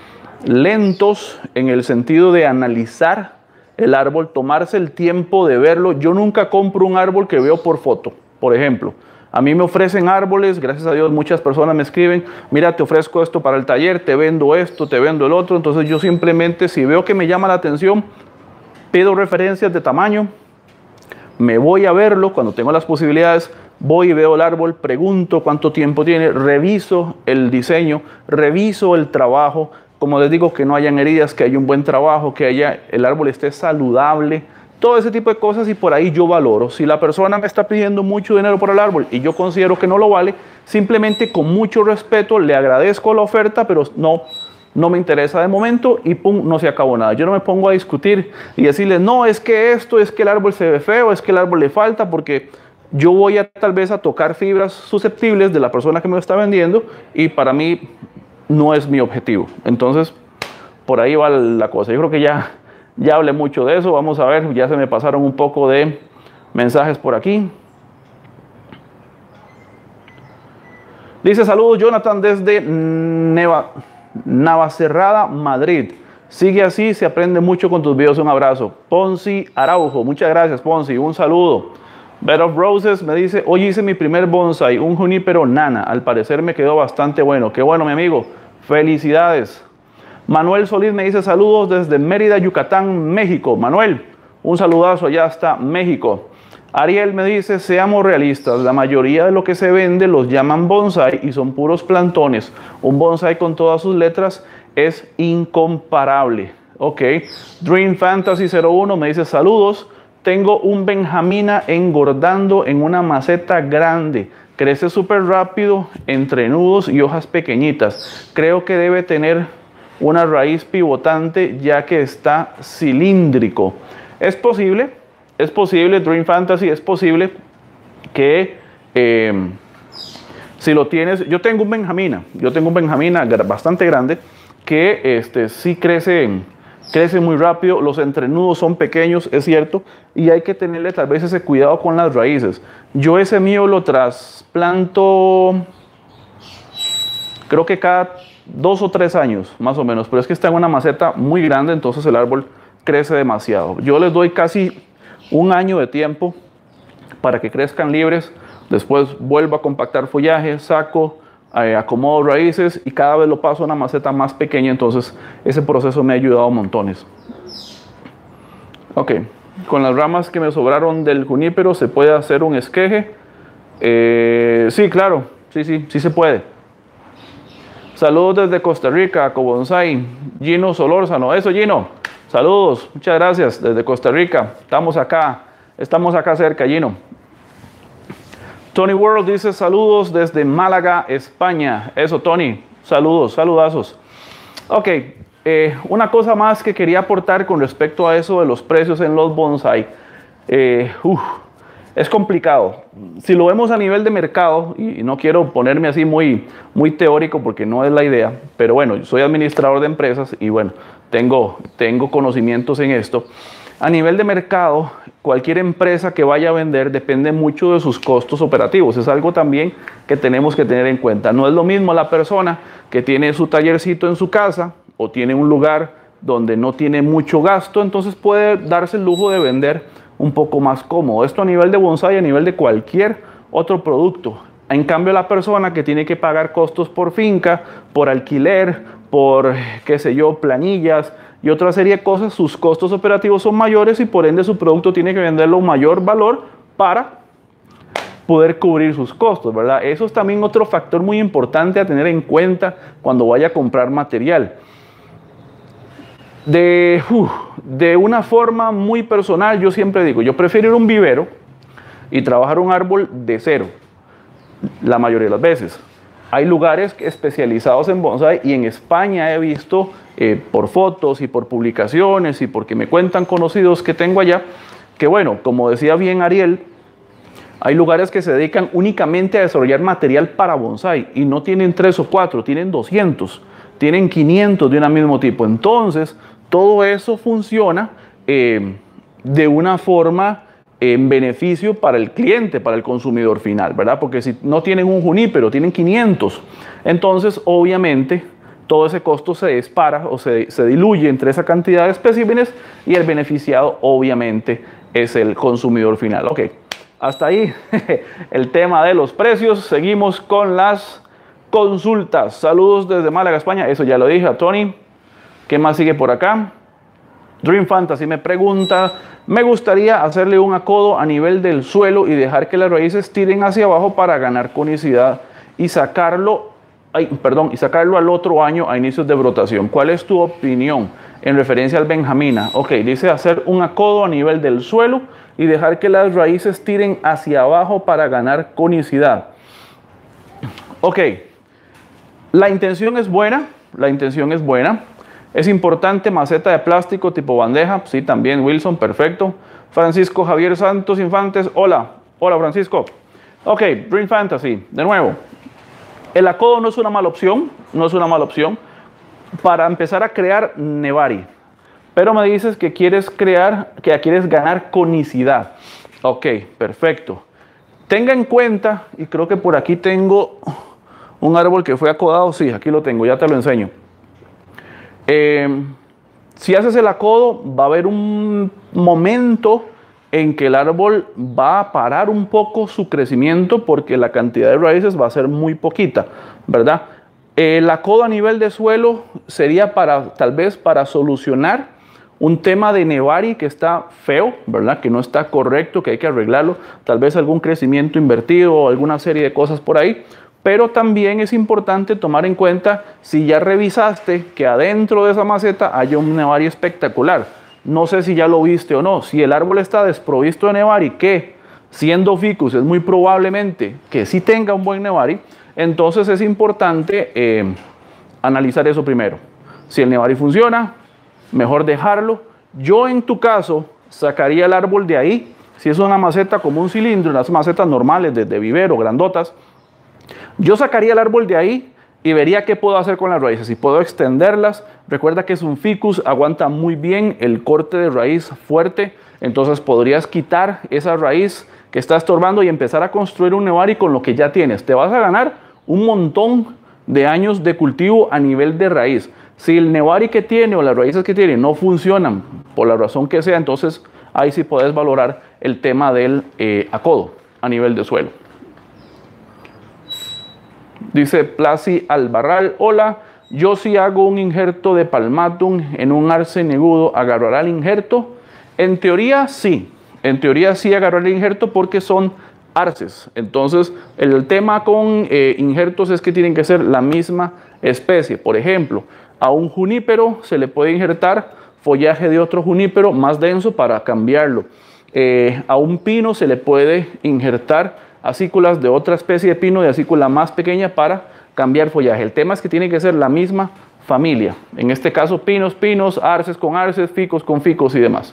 lentos en el sentido de analizar el árbol, tomarse el tiempo de verlo. Yo nunca compro un árbol que veo por foto. Por ejemplo, a mí me ofrecen árboles, gracias a Dios muchas personas me escriben, mira, te ofrezco esto para el taller, te vendo esto, te vendo el otro. Entonces yo simplemente, si veo que me llama la atención, pido referencias de tamaño, me voy a verlo cuando tengo las posibilidades, voy y veo el árbol, pregunto cuánto tiempo tiene, reviso el diseño, reviso el trabajo, como les digo, que no hayan heridas, que haya un buen trabajo, que haya, el árbol esté saludable, todo ese tipo de cosas, y por ahí yo valoro. Si la persona me está pidiendo mucho dinero por el árbol y yo considero que no lo vale, simplemente con mucho respeto le agradezco la oferta, pero no, no me interesa de momento y pum, no se acabó nada. Yo no me pongo a discutir y decirle, no, es que esto, es que el árbol se ve feo, es que el árbol le falta, porque yo voy a tal vez a tocar fibras susceptibles de la persona que me lo está vendiendo y para mí no es mi objetivo. Entonces, por ahí va la cosa. Yo creo que ya... Ya hablé mucho de eso, vamos a ver, ya se me pasaron un poco de mensajes por aquí. Dice, saludos Jonathan desde Neva, Navacerrada, Madrid. Sigue así, se aprende mucho con tus videos, un abrazo. Ponzi Araujo, muchas gracias Ponzi, un saludo. Bed of Roses me dice, hoy hice mi primer bonsai, un junípero nana, al parecer me quedó bastante bueno. Qué bueno mi amigo, felicidades. Manuel Solís me dice saludos desde Mérida, Yucatán, México. Manuel, un saludazo allá hasta México. Ariel me dice, seamos realistas, la mayoría de lo que se vende los llaman bonsai y son puros plantones. Un bonsai con todas sus letras es incomparable. Ok. Dream Fantasy cero uno me dice saludos, tengo un benjamina engordando en una maceta grande. Crece súper rápido, entre nudos y hojas pequeñitas. Creo que debe tener una raíz pivotante ya que está cilíndrico. Es posible, es posible, Dream Fantasy, es posible que eh, si lo tienes, yo tengo un benjamina, yo tengo un benjamina bastante grande que este, sí crece, crece muy rápido, los entrenudos son pequeños, es cierto, y hay que tenerle tal vez ese cuidado con las raíces. Yo ese mío lo trasplanto, creo que cada dos o tres años, más o menos, pero es que está en una maceta muy grande, entonces el árbol crece demasiado. Yo les doy casi un año de tiempo para que crezcan libres, después vuelvo a compactar follaje, saco, eh, acomodo raíces y cada vez lo paso a una maceta más pequeña, entonces ese proceso me ha ayudado montones. Ok, con las ramas que me sobraron del junípero se puede hacer un esqueje. Eh, sí, claro, sí, sí, sí se puede. Saludos desde Costa Rica, Cobonsai, Gino Solórzano. Eso, Gino. Saludos, muchas gracias desde Costa Rica. Estamos acá, estamos acá cerca, Gino. Tony World dice saludos desde Málaga, España. Eso, Tony. Saludos, saludazos. Ok, eh, una cosa más que quería aportar con respecto a eso de los precios en los bonsai. Eh, uf, es complicado. Si lo vemos a nivel de mercado, y no quiero ponerme así muy, muy teórico porque no es la idea, pero bueno, yo soy administrador de empresas y bueno, tengo, tengo conocimientos en esto. A nivel de mercado, cualquier empresa que vaya a vender depende mucho de sus costos operativos. Es algo también que tenemos que tener en cuenta. No es lo mismo la persona que tiene su tallercito en su casa o tiene un lugar donde no tiene mucho gasto, entonces puede darse el lujo de vender un poco más cómodo. Esto a nivel de bonsái, a nivel de cualquier otro producto. En cambio, la persona que tiene que pagar costos por finca, por alquiler, por, qué sé yo, planillas y otra serie de cosas, sus costos operativos son mayores y por ende su producto tiene que venderlo a un mayor valor para poder cubrir sus costos, ¿verdad? Eso es también otro factor muy importante a tener en cuenta cuando vaya a comprar material. De, uh, de una forma muy personal, yo siempre digo, yo prefiero ir a un vivero y trabajar un árbol de cero, la mayoría de las veces. Hay lugares especializados en bonsái y en España he visto eh, por fotos y por publicaciones y porque me cuentan conocidos que tengo allá, que bueno, como decía bien Ariel, hay lugares que se dedican únicamente a desarrollar material para bonsái y no tienen tres o cuatro, tienen doscientos, tienen quinientos de un mismo tipo. Entonces, todo eso funciona eh, de una forma en beneficio para el cliente, para el consumidor final, ¿verdad? Porque si no tienen un junípero, tienen quinientos, entonces obviamente todo ese costo se dispara o se, se diluye entre esa cantidad de especímenes y el beneficiado obviamente es el consumidor final. Ok, hasta ahí el tema de los precios. Seguimos con las consultas. Saludos desde Málaga, España. Eso ya lo dije a Tony. ¿Qué más sigue por acá? Dream Fantasy me pregunta, me gustaría hacerle un acodo a nivel del suelo y dejar que las raíces tiren hacia abajo para ganar conicidad y sacarlo, ay, perdón, y sacarlo al otro año a inicios de brotación. ¿Cuál es tu opinión en referencia al benjamina? Ok, dice hacer un acodo a nivel del suelo y dejar que las raíces tiren hacia abajo para ganar conicidad. Ok, la intención es buena, la intención es buena. Es importante maceta de plástico tipo bandeja, sí, también Wilson, perfecto. Francisco Javier Santos Infantes, hola, hola Francisco. Ok, Dream Fantasy, de nuevo. El acodo no es una mala opción, no es una mala opción para empezar a crear nevari. Pero me dices que quieres crear, que quieres ganar conicidad. Ok, perfecto. Tenga en cuenta, y creo que por aquí tengo un árbol que fue acodado, sí, aquí lo tengo, ya te lo enseño. Eh, si haces el acodo, va a haber un momento en que el árbol va a parar un poco su crecimiento porque la cantidad de raíces va a ser muy poquita, ¿verdad? El acodo a nivel de suelo sería para, tal vez para solucionar un tema de nevari que está feo, ¿verdad? Que no está correcto, que hay que arreglarlo, tal vez algún crecimiento invertido o alguna serie de cosas por ahí. Pero también es importante tomar en cuenta si ya revisaste que adentro de esa maceta haya un nevari espectacular. No sé si ya lo viste o no. Si el árbol está desprovisto de nevari, que siendo ficus es muy probablemente que sí tenga un buen nevari, entonces es importante eh, analizar eso primero. Si el nevari funciona, mejor dejarlo. Yo en tu caso sacaría el árbol de ahí. Si es una maceta como un cilindro, unas macetas normales de, de vivero, grandotas, yo sacaría el árbol de ahí y vería qué puedo hacer con las raíces. Si puedo extenderlas, recuerda que es un ficus, aguanta muy bien el corte de raíz fuerte, entonces podrías quitar esa raíz que está estorbando y empezar a construir un nevari con lo que ya tienes. Te vas a ganar un montón de años de cultivo a nivel de raíz. Si el nevari que tiene o las raíces que tiene no funcionan por la razón que sea, entonces ahí sí puedes valorar el tema del eh, acodo a nivel de suelo. Dice Placi Albarral, hola, yo si hago un injerto de palmatum en un arce negudo, ¿agarrará el injerto? En teoría sí, en teoría sí agarrará el injerto porque son arces. Entonces el tema con eh, injertos es que tienen que ser la misma especie. Por ejemplo, a un junípero se le puede injertar follaje de otro junípero más denso para cambiarlo. Eh, a un pino se le puede injertar acículas de otra especie de pino de acícula más pequeña para cambiar follaje. El tema es que tiene que ser la misma familia. En este caso, pinos, pinos, arces con arces, ficos con ficos y demás.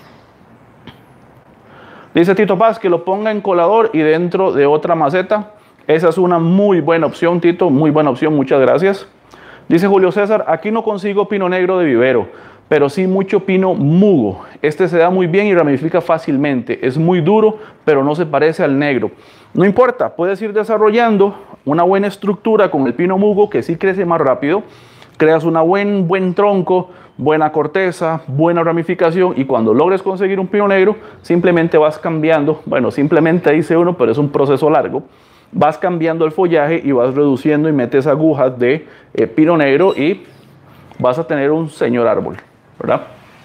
Dice Tito Paz que lo ponga en colador y dentro de otra maceta. Esa es una muy buena opción, Tito, muy buena opción, muchas gracias. Dice Julio César, aquí no consigo pino negro de vivero. pero sí mucho pino mugo. Este se da muy bien y ramifica fácilmente. Es muy duro, pero no se parece al negro. No importa, puedes ir desarrollando una buena estructura con el pino mugo, que sí crece más rápido. Creas un buen, buen tronco, buena corteza, buena ramificación, y cuando logres conseguir un pino negro, simplemente vas cambiando, bueno, simplemente dice uno, pero es un proceso largo, vas cambiando el follaje y vas reduciendo y metes agujas de eh, pino negro y vas a tener un señor árbol, ¿verdad?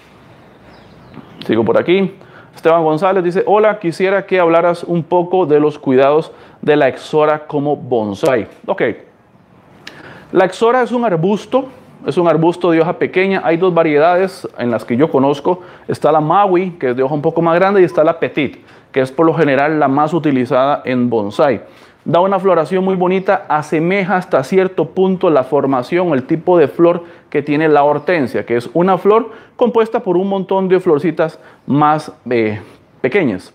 Sigo por aquí. Esteban González dice, hola, quisiera que hablaras un poco de los cuidados de la Exora como bonsai. Ok. La Exora es un arbusto, es un arbusto de hoja pequeña. Hay dos variedades en las que yo conozco. Está la Maui, que es de hoja un poco más grande, y está la Petit, que es por lo general la más utilizada en bonsai. Da una floración muy bonita, asemeja hasta cierto punto la formación, el tipo de flor que tiene la hortensia, que es una flor compuesta por un montón de florcitas más eh, pequeñas.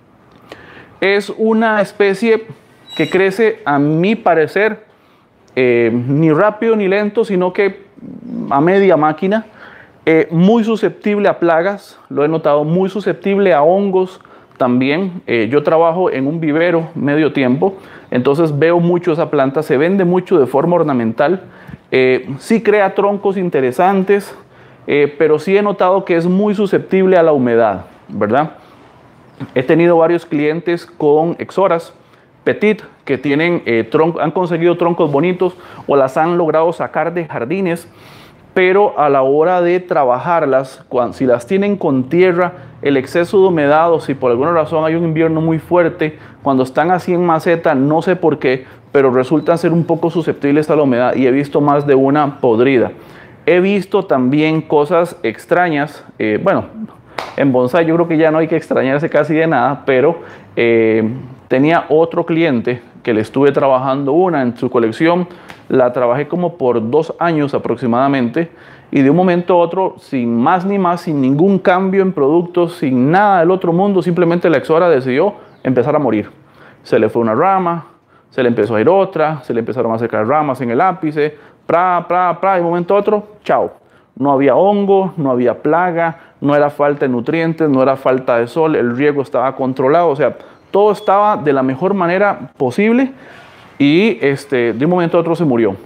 Es una especie que crece, a mi parecer, eh, ni rápido ni lento, sino que a media máquina, eh, muy susceptible a plagas, lo he notado, muy susceptible a hongos también. Eh, yo trabajo en un vivero medio tiempo, entonces veo mucho esa planta, se vende mucho de forma ornamental, eh, sí crea troncos interesantes, eh, pero sí he notado que es muy susceptible a la humedad, ¿verdad? He tenido varios clientes con Exoras Petit que tienen, eh, tron- han conseguido troncos bonitos o las han logrado sacar de jardines, pero a la hora de trabajarlas, cuando, si las tienen con tierra, el exceso de humedad o si por alguna razón hay un invierno muy fuerte, cuando están así en maceta, no sé por qué, pero resultan ser un poco susceptibles a la humedad y he visto más de una podrida. He visto también cosas extrañas, eh, bueno, en bonsai yo creo que ya no hay que extrañarse casi de nada, pero eh, tenía otro cliente que le estuve trabajando una en su colección, la trabajé como por dos años aproximadamente, y de un momento a otro, sin más ni más, sin ningún cambio en productos, sin nada del otro mundo, simplemente la Exora decidió empezar a morir. Se le fue una rama, se le empezó a ir otra, se le empezaron a secar ramas en el ápice, pra, pra, pra, y de un momento a otro, chao. No había hongo, no había plaga, no era falta de nutrientes, no era falta de sol, el riego estaba controlado, o sea, todo estaba de la mejor manera posible y este, de un momento a otro se murió.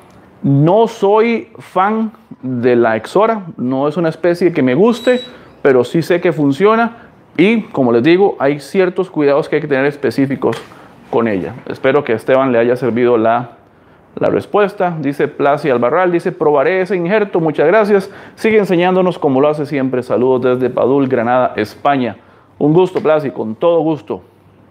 No soy fan de la Exora, no es una especie que me guste, pero sí sé que funciona y, como les digo, hay ciertos cuidados que hay que tener específicos con ella. Espero que a Esteban le haya servido la, la respuesta. Dice Placi Albarral, dice, probaré ese injerto, muchas gracias. Sigue enseñándonos como lo hace siempre. Saludos desde Padul, Granada, España. Un gusto, Placi, con todo gusto.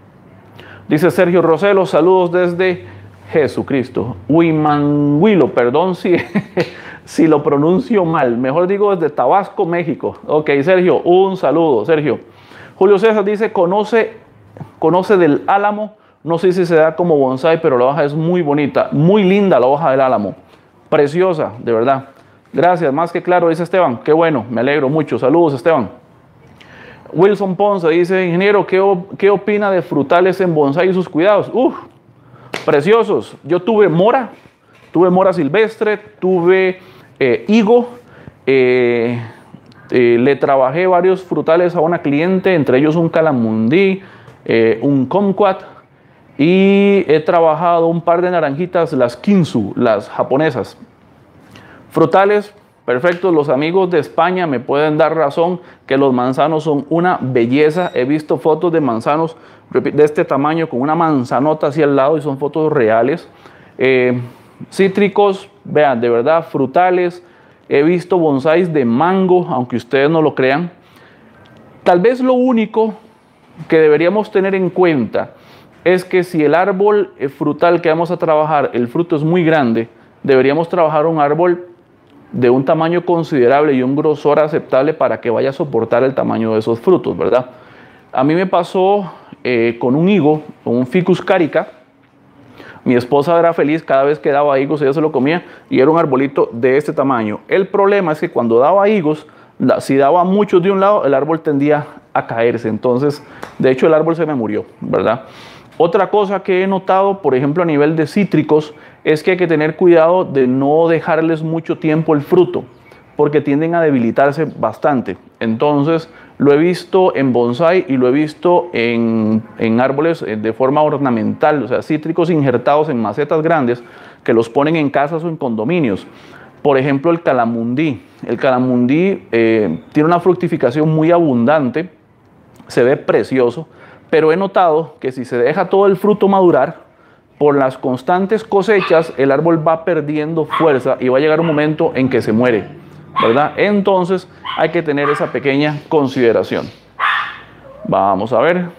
Dice Sergio Roselo, saludos desde Jesucristo. Huimanhuilo, perdón si, si lo pronuncio mal. Mejor digo desde Tabasco, México. Ok, Sergio, un saludo, Sergio. Julio César dice, conoce, conoce del álamo. No sé si se da como bonsai, pero la hoja es muy bonita. Muy linda la hoja del álamo. Preciosa, de verdad. Gracias, más que claro, dice Esteban. Qué bueno, me alegro mucho. Saludos, Esteban. Wilson Ponce dice, ingeniero, ¿qué, ¿qué opina de frutales en bonsai y sus cuidados? Uf, preciosos. Yo tuve mora, tuve mora silvestre, tuve eh, higo, eh, eh, le trabajé varios frutales a una cliente, entre ellos un calamundí, eh, un kumquat, y he trabajado un par de naranjitas, las kinsu, las japonesas. Frutales perfectos, los amigos de España me pueden dar razón que los manzanos son una belleza. He visto fotos de manzanos de este tamaño con una manzanota hacia el lado y son fotos reales. Eh, cítricos, vean, de verdad, frutales. He visto bonsáis de mango, aunque ustedes no lo crean. Tal vez lo único que deberíamos tener en cuenta es que si el árbol frutal que vamos a trabajar, el fruto es muy grande, deberíamos trabajar un árbol de un tamaño considerable y un grosor aceptable para que vaya a soportar el tamaño de esos frutos, ¿verdad? A mí me pasó eh, con un higo, con un Ficus carica. Mi esposa era feliz cada vez que daba higos, ella se lo comía y era un arbolito de este tamaño. El problema es que cuando daba higos, si daba muchos de un lado, el árbol tendía a caerse. Entonces, de hecho, el árbol se me murió, ¿verdad? Otra cosa que he notado, por ejemplo, a nivel de cítricos, es que hay que tener cuidado de no dejarles mucho tiempo el fruto, porque tienden a debilitarse bastante. Entonces, lo he visto en bonsái y lo he visto en, en árboles de forma ornamental, o sea, cítricos injertados en macetas grandes que los ponen en casas o en condominios. Por ejemplo, el calamundí. El calamundí eh, tiene una fructificación muy abundante, se ve precioso, pero he notado que si se deja todo el fruto madurar, por las constantes cosechas, el árbol va perdiendo fuerza y va a llegar un momento en que se muere, ¿verdad? Entonces hay que tener esa pequeña consideración. Vamos a ver.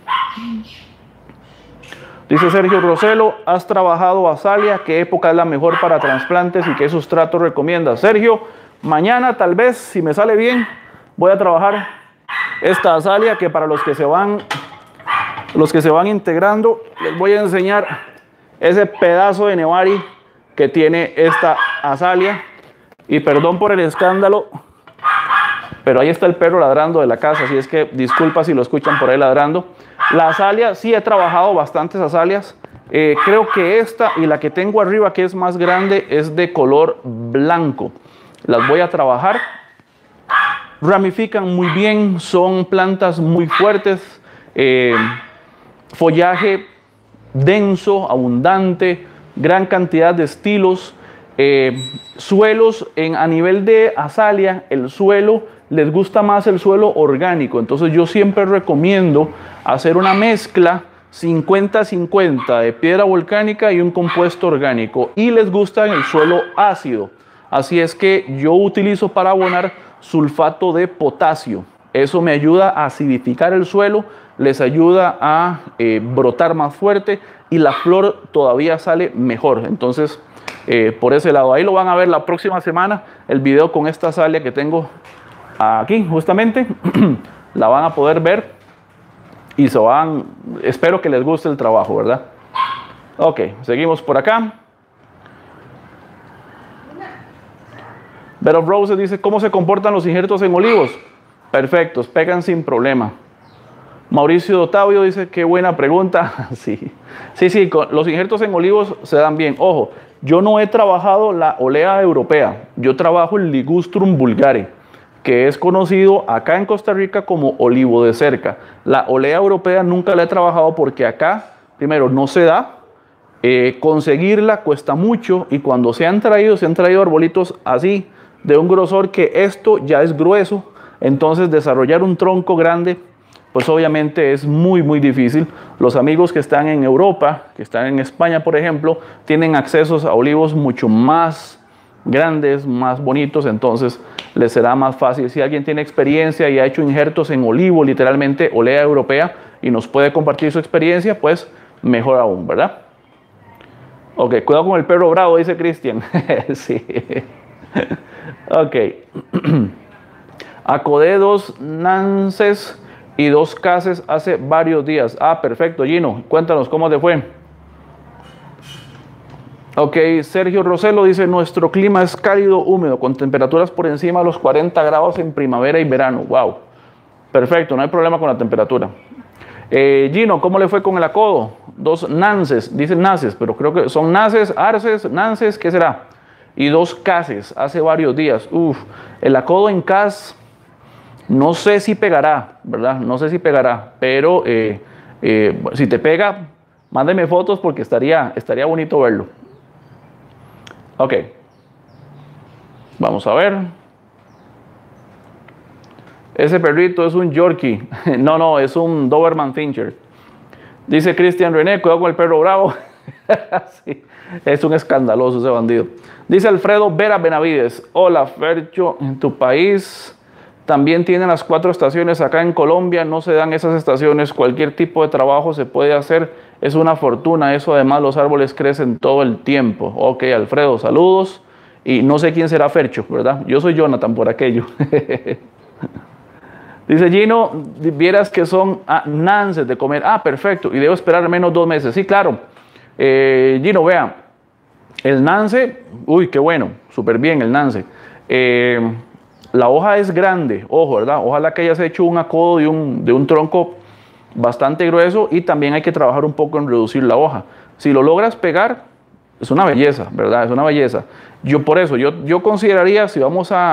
Dice Sergio Roselo, ¿has trabajado azalia? ¿Qué época es la mejor para trasplantes y qué sustrato recomiendas? Sergio, mañana tal vez, si me sale bien, voy a trabajar esta azalia que para los que se van, los que se van integrando, les voy a enseñar ese pedazo de nevari que tiene esta azalia. Y perdón por el escándalo, pero ahí está el perro ladrando de la casa, así es que disculpa si lo escuchan por ahí ladrando. La azalia, sí he trabajado bastantes azalias. Eh, creo que esta y la que tengo arriba, que es más grande, es de color blanco. Las voy a trabajar. Ramifican muy bien, son plantas muy fuertes, eh, follaje denso, abundante, gran cantidad de estilos, eh, suelos en, a nivel de azalia, el suelo, les gusta más el suelo orgánico, entonces yo siempre recomiendo hacer una mezcla cincuenta cincuenta de piedra volcánica y un compuesto orgánico, y les gusta el suelo ácido, así es que yo utilizo para abonar sulfato de potasio. Eso me ayuda a acidificar el suelo, les ayuda a eh, brotar más fuerte y la flor todavía sale mejor. Entonces, eh, por ese lado, ahí lo van a ver la próxima semana, el video con esta azalia que tengo aquí justamente, la van a poder ver y se van, espero que les guste el trabajo, ¿verdad? Ok, seguimos por acá. Bed of Roses dice, ¿cómo se comportan los injertos en olivos? Perfectos, pegan sin problema. Mauricio Dotavio dice, qué buena pregunta. Sí, sí, sí, con los injertos en olivos se dan bien. Ojo, yo no he trabajado la olea europea, yo trabajo el Ligustrum vulgare, que es conocido acá en Costa Rica como olivo de cerca. La olea europea nunca la he trabajado porque acá, primero, no se da, eh, conseguirla cuesta mucho, y cuando se han traído, se han traído arbolitos así, de un grosor que esto ya es grueso, entonces desarrollar un tronco grande, pues obviamente es muy muy difícil. Los amigos que están en Europa, que están en España por ejemplo, tienen accesos a olivos mucho más grandes, más bonitos, entonces les será más fácil. Si alguien tiene experiencia y ha hecho injertos en olivo, literalmente olea europea, y nos puede compartir su experiencia, pues mejor aún, ¿verdad? Ok, cuidado con el perro bravo, dice Cristian. Sí. Ok. Acodé dos nances y dos cases hace varios días. Ah, perfecto, Gino. Cuéntanos cómo te fue. Ok, Sergio Roselo dice, nuestro clima es cálido, húmedo, con temperaturas por encima de los cuarenta grados en primavera y verano. Wow. Perfecto, no hay problema con la temperatura. Eh, Gino, ¿cómo le fue con el acodo? Dos nances, dicen naces, pero creo que son naces, arces, nances, ¿qué será? Y dos cases hace varios días. Uf, el acodo en cas, no sé si pegará, ¿verdad? No sé si pegará, pero eh, eh, si te pega, mándeme fotos porque estaría, estaría bonito verlo. Ok, vamos a ver. Ese perrito es un Yorkie. No, no, es un Doberman Pinscher. Dice Cristian René, cuidado con el perro bravo. Sí, es un escandaloso ese bandido. Dice Alfredo Vera Benavides, hola Fercho, en tu país también tienen las cuatro estaciones. Acá en Colombia no se dan esas estaciones, cualquier tipo de trabajo se puede hacer, es una fortuna eso, además los árboles crecen todo el tiempo. Ok, Alfredo, saludos, y no sé quién será Fercho, ¿verdad? Yo soy Jonathan por aquello. Dice Gino, vieras que son ah, nances de comer. Ah, perfecto, y debo esperar al menos dos meses. Sí, claro. Eh, Gino, vea, el nance, uy, qué bueno, súper bien el nance. Eh, la hoja es grande, ojo, ¿verdad? Ojalá que hayas hecho un acodo de un, de un tronco bastante grueso, y también hay que trabajar un poco en reducir la hoja. Si lo logras pegar, es una belleza, ¿verdad? Es una belleza. Yo por eso, yo, yo consideraría, si vamos a,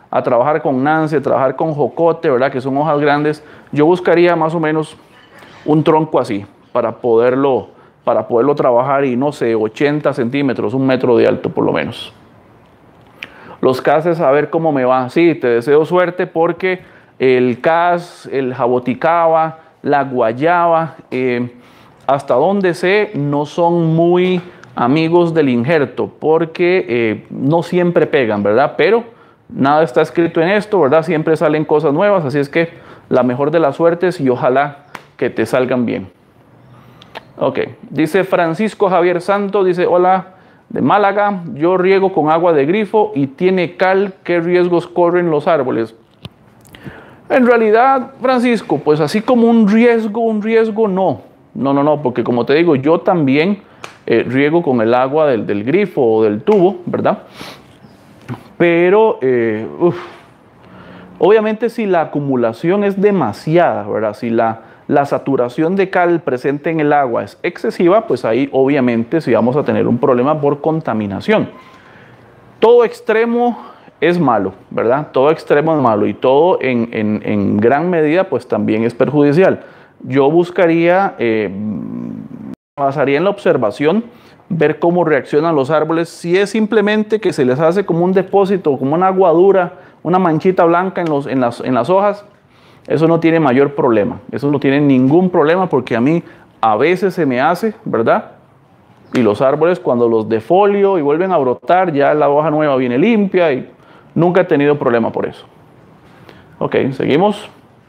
a trabajar con Nancy, a trabajar con jocote, ¿verdad? Que son hojas grandes, yo buscaría más o menos un tronco así para poderlo, para poderlo trabajar y no sé, ochenta centímetros, un metro de alto por lo menos. Los cases, a ver cómo me va. Sí, te deseo suerte porque el cas, el jaboticaba, la guayaba, eh, hasta donde sé, no son muy amigos del injerto porque eh, no siempre pegan, ¿verdad? Pero nada está escrito en esto, ¿verdad? Siempre salen cosas nuevas, así es que la mejor de las suertes y ojalá que te salgan bien. Ok, dice Francisco Javier Santos, dice, hola, de Málaga, yo riego con agua de grifo y tiene cal, ¿qué riesgos corren los árboles? En realidad, Francisco, pues así como un riesgo, un riesgo no, no, no, no, porque como te digo, yo también eh, riego con el agua del, del grifo o del tubo, ¿verdad? Pero, eh, uf, obviamente si la acumulación es demasiada, ¿verdad? Si la, la saturación de cal presente en el agua es excesiva, pues ahí obviamente sí vamos a tener un problema por contaminación. Todo extremo es malo, ¿verdad? Todo extremo es malo y todo en, en, en gran medida pues también es perjudicial. Yo buscaría, eh, basaría en la observación, ver cómo reaccionan los árboles, si es simplemente que se les hace como un depósito, como una aguadura, una manchita blanca en, los, en, las, en las hojas, eso no tiene mayor problema, eso no tiene ningún problema porque a mí a veces se me hace, ¿verdad? Y los árboles cuando los defolio y vuelven a brotar, ya la hoja nueva viene limpia y nunca he tenido problema por eso. Ok, seguimos.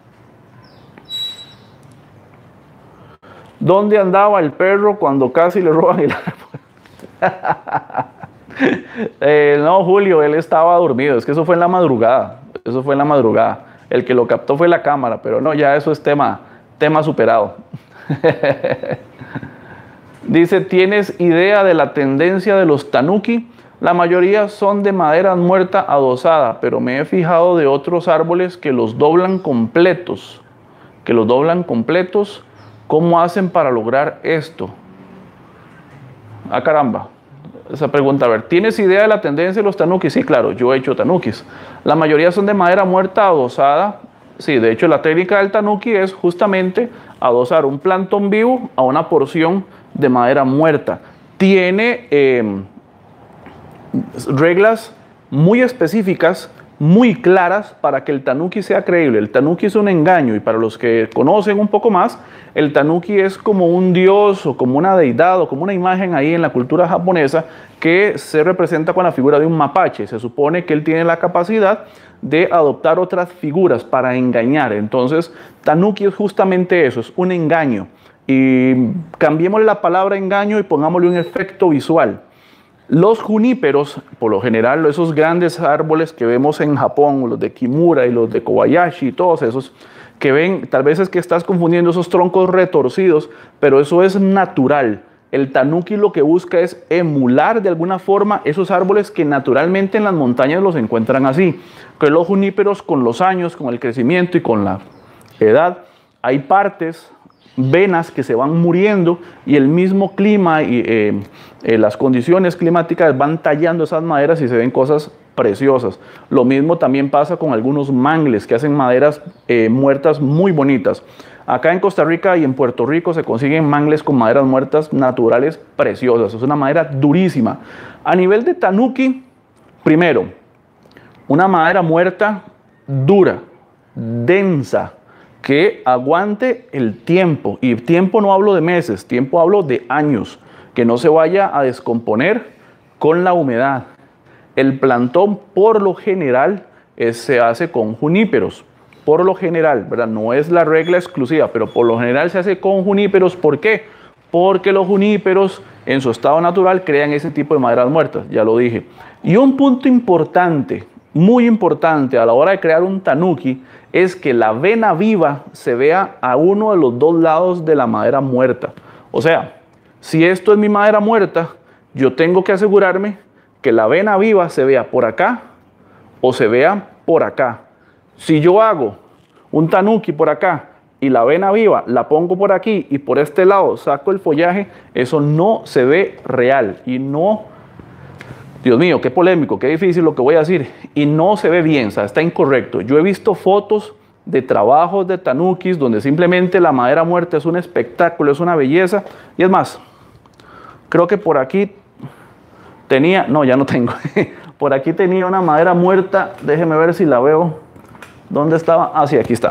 ¿Dónde andaba el perro cuando casi le roban el árbol? eh, no, Julio, él estaba dormido. Es que eso fue en la madrugada. Eso fue en la madrugada. El que lo captó fue la cámara, pero no, ya eso es tema, tema superado. Dice, ¿tienes idea de la tendencia de los tanuki? La mayoría son de madera muerta adosada, pero me he fijado de otros árboles que los doblan completos. Que los doblan completos. ¿Cómo hacen para lograr esto? Ah, caramba. Esa pregunta, a ver, ¿tienes idea de la tendencia de los tanukis? Sí, claro, yo he hecho tanukis. La mayoría son de madera muerta adosada. Sí, de hecho la técnica del tanuki es justamente adosar un plantón vivo a una porción de madera muerta. Tiene eh, reglas muy específicas, muy claras para que el tanuki sea creíble. El tanuki es un engaño y para los que conocen un poco más, el tanuki es como un dios o como una deidad o como una imagen ahí en la cultura japonesa que se representa con la figura de un mapache. Se supone que él tiene la capacidad de adoptar otras figuras para engañar. Entonces, tanuki es justamente eso, es un engaño. Y cambiémosle la palabra engaño y pongámosle un efecto visual. Los juníperos, por lo general, esos grandes árboles que vemos en Japón, los de Kimura y los de Kobayashi, todos esos, que ven, tal vez es que estás confundiendo esos troncos retorcidos, pero eso es natural. El tanuki lo que busca es emular de alguna forma esos árboles que naturalmente en las montañas los encuentran así. Que los juníperos con los años, con el crecimiento y con la edad, hay partes, venas que se van muriendo y el mismo clima y eh, eh, las condiciones climáticas van tallando esas maderas y se ven cosas preciosas. Lo mismo también pasa con algunos mangles que hacen maderas eh, muertas muy bonitas. Acá en Costa Rica y en Puerto Rico se consiguen mangles con maderas muertas naturales preciosas. Es una madera durísima. A nivel de tanuki, primero, una madera muerta dura, densa, que aguante el tiempo, y tiempo no hablo de meses, tiempo hablo de años, que no se vaya a descomponer con la humedad. El plantón por lo general es, se hace con juníperos, por lo general, ¿verdad? No es la regla exclusiva, pero por lo general se hace con juníperos. ¿Por qué? Porque los juníperos en su estado natural crean ese tipo de maderas muertas, ya lo dije. Y un punto importante, muy importante a la hora de crear un tanuki, es que la vena viva se vea a uno de los dos lados de la madera muerta. O sea, si esto es mi madera muerta, yo tengo que asegurarme que la vena viva se vea por acá o se vea por acá. Si yo hago un tanuki por acá y la vena viva la pongo por aquí y por este lado saco el follaje, eso no se ve real y no Dios mío, qué polémico, qué difícil lo que voy a decir. Y no se ve bien, o sea, está incorrecto. Yo he visto fotos de trabajos de tanukis donde simplemente la madera muerta es un espectáculo, es una belleza. Y es más, creo que por aquí tenía, no, ya no tengo. Por aquí tenía una madera muerta, déjeme ver si la veo. ¿Dónde estaba? Ah, sí, aquí está.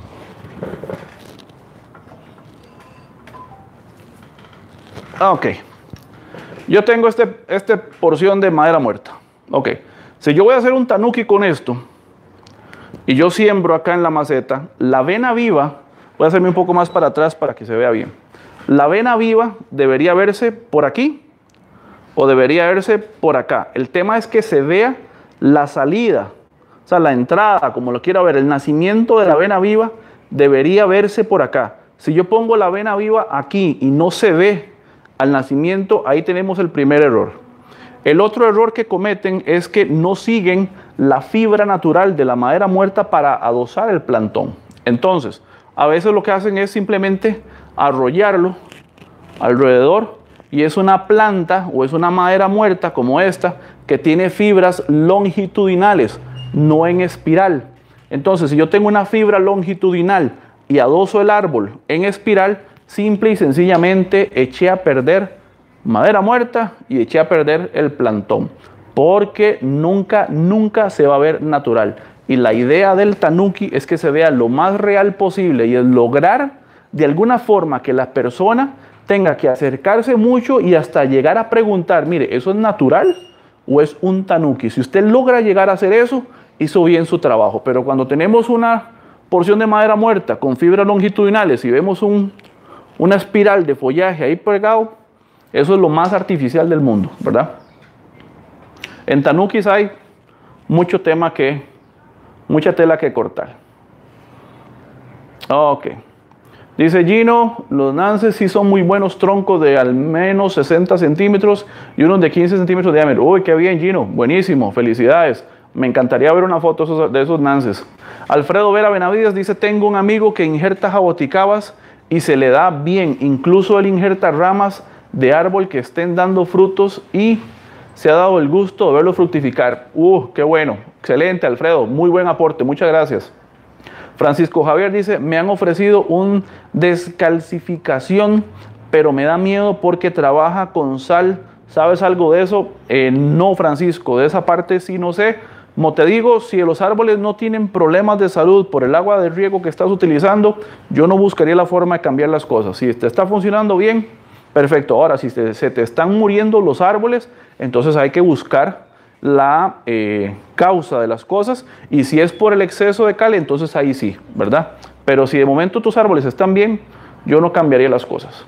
Ah, ok. Yo tengo este, este porción de madera muerta. Ok. Si yo voy a hacer un tanuki con esto, y yo siembro acá en la maceta, la vena viva, voy a hacerme un poco más para atrás para que se vea bien. La vena viva debería verse por aquí, o debería verse por acá. El tema es que se vea la salida, o sea, la entrada, como lo quiera ver, el nacimiento de la vena viva debería verse por acá. Si yo pongo la vena viva aquí y no se ve al nacimiento, ahí tenemos el primer error. El otro error que cometen es que no siguen la fibra natural de la madera muerta para adosar el plantón. Entonces, a veces lo que hacen es simplemente arrollarlo alrededor, y es una planta o es una madera muerta como esta que tiene fibras longitudinales, no en espiral. Entonces, si yo tengo una fibra longitudinal y adoso el árbol en espiral, simple y sencillamente eché a perder madera muerta y eché a perder el plantón, porque nunca, nunca se va a ver natural. Y la idea del tanuki es que se vea lo más real posible, y es lograr de alguna forma que la persona tenga que acercarse mucho y hasta llegar a preguntar, mire, ¿eso es natural o es un tanuki? Si usted logra llegar a hacer eso, hizo bien su trabajo. Pero cuando tenemos una porción de madera muerta con fibras longitudinales y vemos un, una espiral de follaje ahí pegado, eso es lo más artificial del mundo, ¿verdad? En tanukis hay mucho tema que, mucha tela que cortar. Ok. Dice Gino, los nances sí son muy buenos troncos de al menos sesenta centímetros y unos de quince centímetros de diámetro. Uy, qué bien, Gino, buenísimo, felicidades. Me encantaría ver una foto de esos nances. Alfredo Vera Benavides dice, tengo un amigo que injerta jaboticabas y se le da bien. Incluso él injerta ramas de árbol que estén dando frutos y se ha dado el gusto de verlo fructificar. Uh, qué bueno, excelente, Alfredo, muy buen aporte, muchas gracias. Francisco Javier dice, me han ofrecido un descalcificación, pero me da miedo porque trabaja con sal. ¿Sabes algo de eso? Eh, no, Francisco, de esa parte sí no sé. Como te digo, si los árboles no tienen problemas de salud por el agua de riego que estás utilizando, yo no buscaría la forma de cambiar las cosas. Si te está funcionando bien, perfecto. Ahora, si te, se te están muriendo los árboles, entonces hay que buscar la eh, causa de las cosas, y si es por el exceso de cal, entonces ahí sí, ¿verdad? Pero si de momento tus árboles están bien, yo no cambiaría las cosas.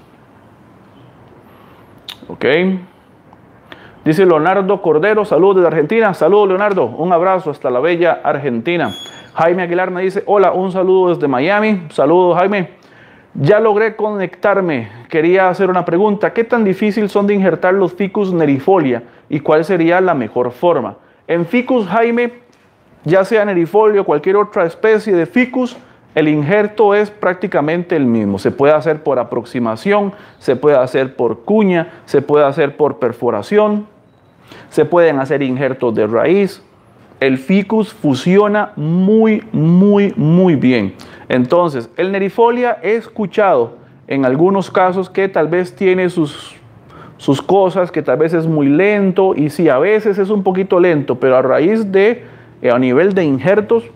Ok. Dice Leonardo Cordero, saludos desde Argentina. Saludos, Leonardo, un abrazo hasta la bella Argentina. Jaime Aguilar me dice, hola, un saludo desde Miami. Saludos, Jaime. Ya logré conectarme. Quería hacer una pregunta. ¿Qué tan difícil son de injertar los ficus nerifolia y cuál sería la mejor forma? En ficus, Jaime, ya sea nerifolia o cualquier otra especie de ficus, el injerto es prácticamente el mismo. Se puede hacer por aproximación, se puede hacer por cuña, se puede hacer por perforación, se pueden hacer injertos de raíz. El ficus funciona muy, muy, muy bien. Entonces, el nerifolia he escuchado en algunos casos que tal vez tiene sus, sus cosas, que tal vez es muy lento, y sí, a veces es un poquito lento, pero a raíz de, eh, a nivel de injertos,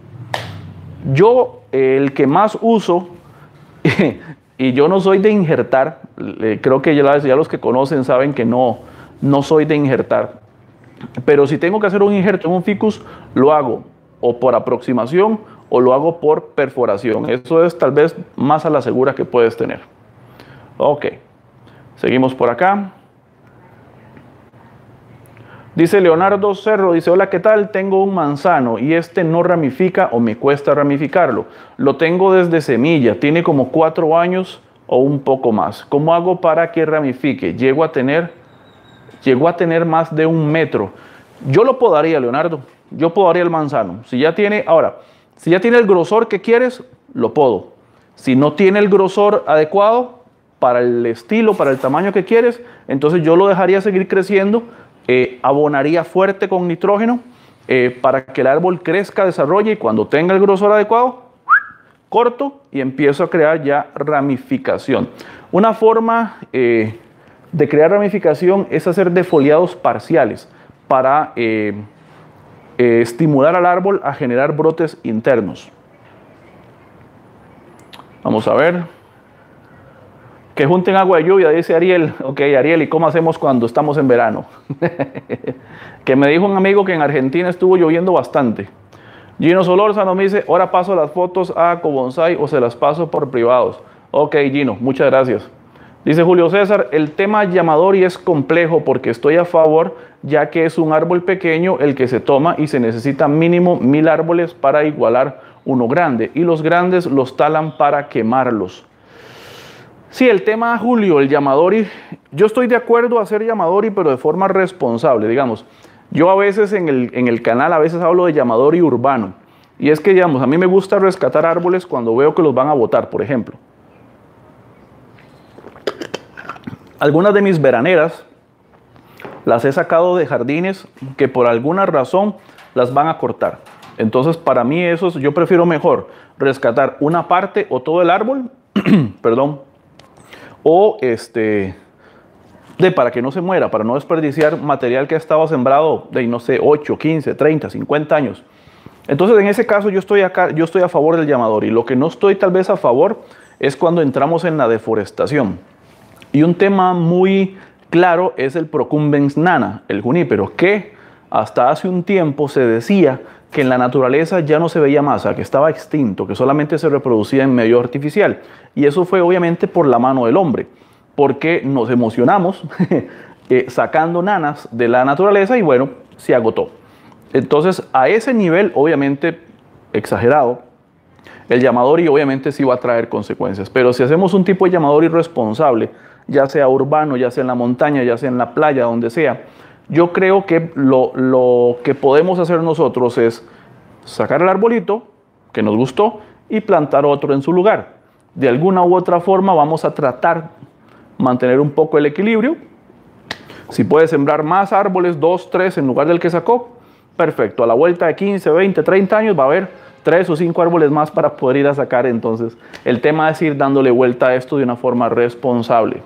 yo eh, el que más uso, y yo no soy de injertar, eh, creo que ya, ya los que conocen saben que no, no soy de injertar, pero si tengo que hacer un injerto en un ficus, lo hago o por aproximación o lo hago por perforación. Eso es tal vez más a la segura que puedes tener. Ok, seguimos por acá. Dice Leonardo Cerro, dice, hola, ¿qué tal? Tengo un manzano y este no ramifica o me cuesta ramificarlo. Lo tengo desde semilla, tiene como cuatro años o un poco más. ¿Cómo hago para que ramifique? Llego a tener, llegó a tener más de un metro. Yo lo podaría, Leonardo. Yo podaría el manzano. Si ya tiene, ahora, si ya tiene el grosor que quieres, lo podo. Si no tiene el grosor adecuado para el estilo, para el tamaño que quieres, entonces yo lo dejaría seguir creciendo, eh, abonaría fuerte con nitrógeno eh, para que el árbol crezca, desarrolle y cuando tenga el grosor adecuado, corto y empiezo a crear ya ramificación. Una forma eh, de crear ramificación es hacer defoliados parciales para eh, eh, estimular al árbol a generar brotes internos. Vamos a ver. Que junten agua de lluvia, dice Ariel. Ok, Ariel, ¿y cómo hacemos cuando estamos en verano? Que me dijo un amigo que en Argentina estuvo lloviendo bastante. Gino Solórzano me dice, ahora paso las fotos a Cobonsai o se las paso por privados. Ok, Gino, muchas gracias. Dice Julio César, el tema Yamadori es complejo porque estoy a favor, ya que es un árbol pequeño el que se toma y se necesita mínimo mil árboles para igualar uno grande. Y los grandes los talan para quemarlos. Sí, el tema, Julio, el Yamadori, yo estoy de acuerdo a hacer Yamadori, pero de forma responsable, digamos. Yo a veces en el, en el canal, a veces hablo de Yamadori urbano. Y es que, digamos, a mí me gusta rescatar árboles cuando veo que los van a botar, por ejemplo. Algunas de mis veraneras las he sacado de jardines que por alguna razón las van a cortar. Entonces, para mí eso, yo prefiero mejor rescatar una parte o todo el árbol, perdón, o este, de, para que no se muera, para no desperdiciar material que ha estado sembrado de, no sé, ocho, quince, treinta, cincuenta años. Entonces, en ese caso, yo estoy acá, yo estoy a favor del Yamadori. Lo que no estoy tal vez a favor es cuando entramos en la deforestación. Y un tema muy claro es el Procumbens nana, el junípero, que hasta hace un tiempo se decía que en la naturaleza ya no se veía más, que estaba extinto, que solamente se reproducía en medio artificial. Y eso fue obviamente por la mano del hombre, porque nos emocionamos eh, sacando nanas de la naturaleza y bueno, se agotó. Entonces, a ese nivel, obviamente exagerado, el Yamadori obviamente sí va a traer consecuencias. Pero si hacemos un tipo de Yamadori responsable, ya sea urbano, ya sea en la montaña, ya sea en la playa, donde sea, yo creo que lo, lo que podemos hacer nosotros es sacar el arbolito que nos gustó y plantar otro en su lugar. De alguna u otra forma vamos a tratar de mantener un poco el equilibrio. Si puede sembrar más árboles, dos, tres en lugar del que sacó, perfecto. A la vuelta de quince, veinte, treinta años va a haber tres o cinco árboles más para poder ir a sacar. Entonces, el tema es ir dándole vuelta a esto de una forma responsable.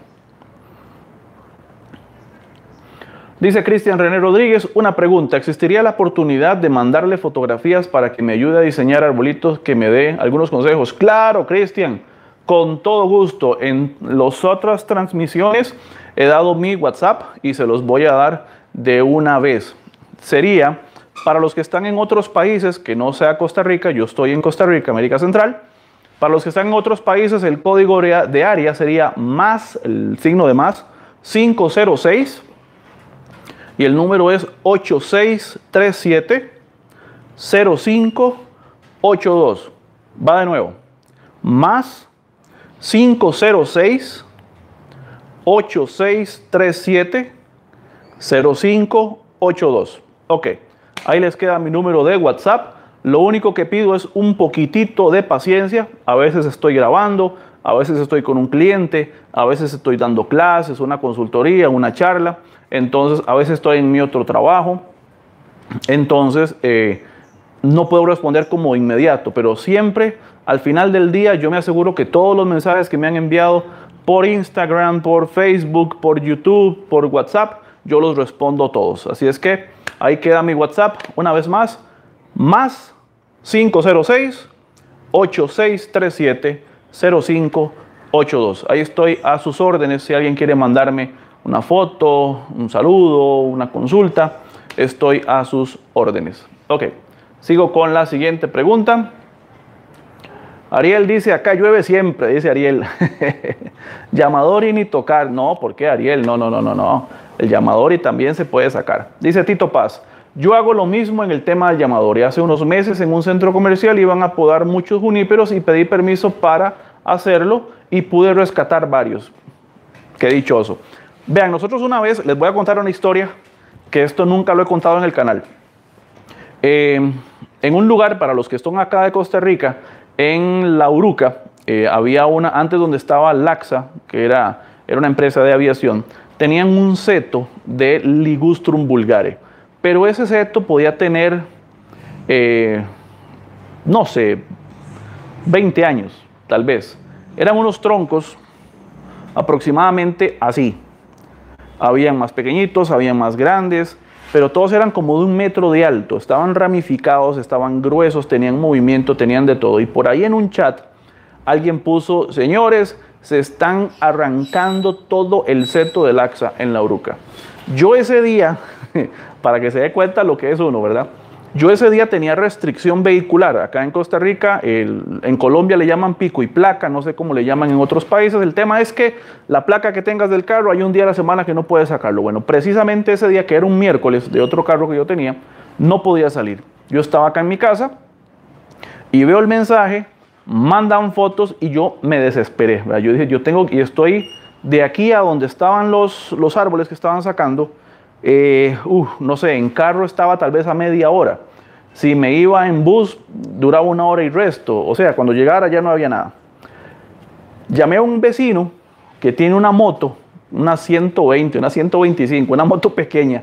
Dice Cristian René Rodríguez, una pregunta, ¿existiría la oportunidad de mandarle fotografías para que me ayude a diseñar arbolitos, que me dé algunos consejos? Claro, Cristian, con todo gusto. En las otras transmisiones he dado mi WhatsApp y se los voy a dar de una vez. Sería, para los que están en otros países, que no sea Costa Rica, yo estoy en Costa Rica, América Central. Para los que están en otros países, el código de área sería más, el signo de más, cinco cero seis. Y el número es ocho seis tres siete cero cinco ocho dos. Va de nuevo. Más cinco cero seis ocho seis tres siete cero cinco ocho dos. Ok. Ahí les queda mi número de WhatsApp. Lo único que pido es un poquitito de paciencia. A veces estoy grabando, a veces estoy con un cliente, a veces estoy dando clases, una consultoría, una charla. Entonces, a veces estoy en mi otro trabajo. Entonces, eh, no puedo responder como inmediato, pero siempre al final del día yo me aseguro que todos los mensajes que me han enviado por Instagram, por Facebook, por YouTube, por WhatsApp, yo los respondo todos. Así es que ahí queda mi WhatsApp una vez más, más cinco cero seis ocho seis tres siete cero cinco ocho dos. Ahí estoy a sus órdenes si alguien quiere mandarme una foto, un saludo, una consulta, estoy a sus órdenes. Ok, sigo con la siguiente pregunta. Ariel dice, acá llueve siempre, dice Ariel. Yamadori ni tocar. No, ¿por qué, Ariel? No, no, no, no, no. El Yamadori también se puede sacar. Dice Tito Paz, yo hago lo mismo en el tema del Yamadori. Hace unos meses en un centro comercial iban a podar muchos juníperos y pedí permiso para hacerlo y pude rescatar varios. Qué dichoso. Vean, nosotros una vez, les voy a contar una historia, que esto nunca lo he contado en el canal. Eh, en un lugar, para los que están acá de Costa Rica, en La Uruca, eh, había una, antes donde estaba Laxa, que era, era una empresa de aviación, tenían un seto de Ligustrum vulgare, pero ese seto podía tener, eh, no sé, veinte años, tal vez. Eran unos troncos aproximadamente así. Habían más pequeñitos, habían más grandes, pero todos eran como de un metro de alto. Estaban ramificados, estaban gruesos, tenían movimiento, tenían de todo. Y por ahí en un chat alguien puso: señores, se están arrancando todo el seto del axa en la oruca. Yo ese día, para que se dé cuenta lo que es uno, ¿verdad? Yo ese día tenía restricción vehicular. Acá en Costa Rica, el, en Colombia le llaman pico y placa, no sé cómo le llaman en otros países. El tema es que la placa que tengas del carro, hay un día a la semana que no puedes sacarlo. Bueno, precisamente ese día, que era un miércoles, de otro carro que yo tenía, no podía salir. Yo estaba acá en mi casa y veo el mensaje, mandan fotos y yo me desesperé, ¿verdad? Yo dije, yo tengo, y estoy de aquí a donde estaban los, los árboles que estaban sacando, Eh, uh, no sé, en carro estaba tal vez a media hora. Si me iba en bus, duraba una hora y resto. O sea, cuando llegara ya no había nada. Llamé a un vecino que tiene una moto, una ciento veinte, una ciento veinticinco, una moto pequeña.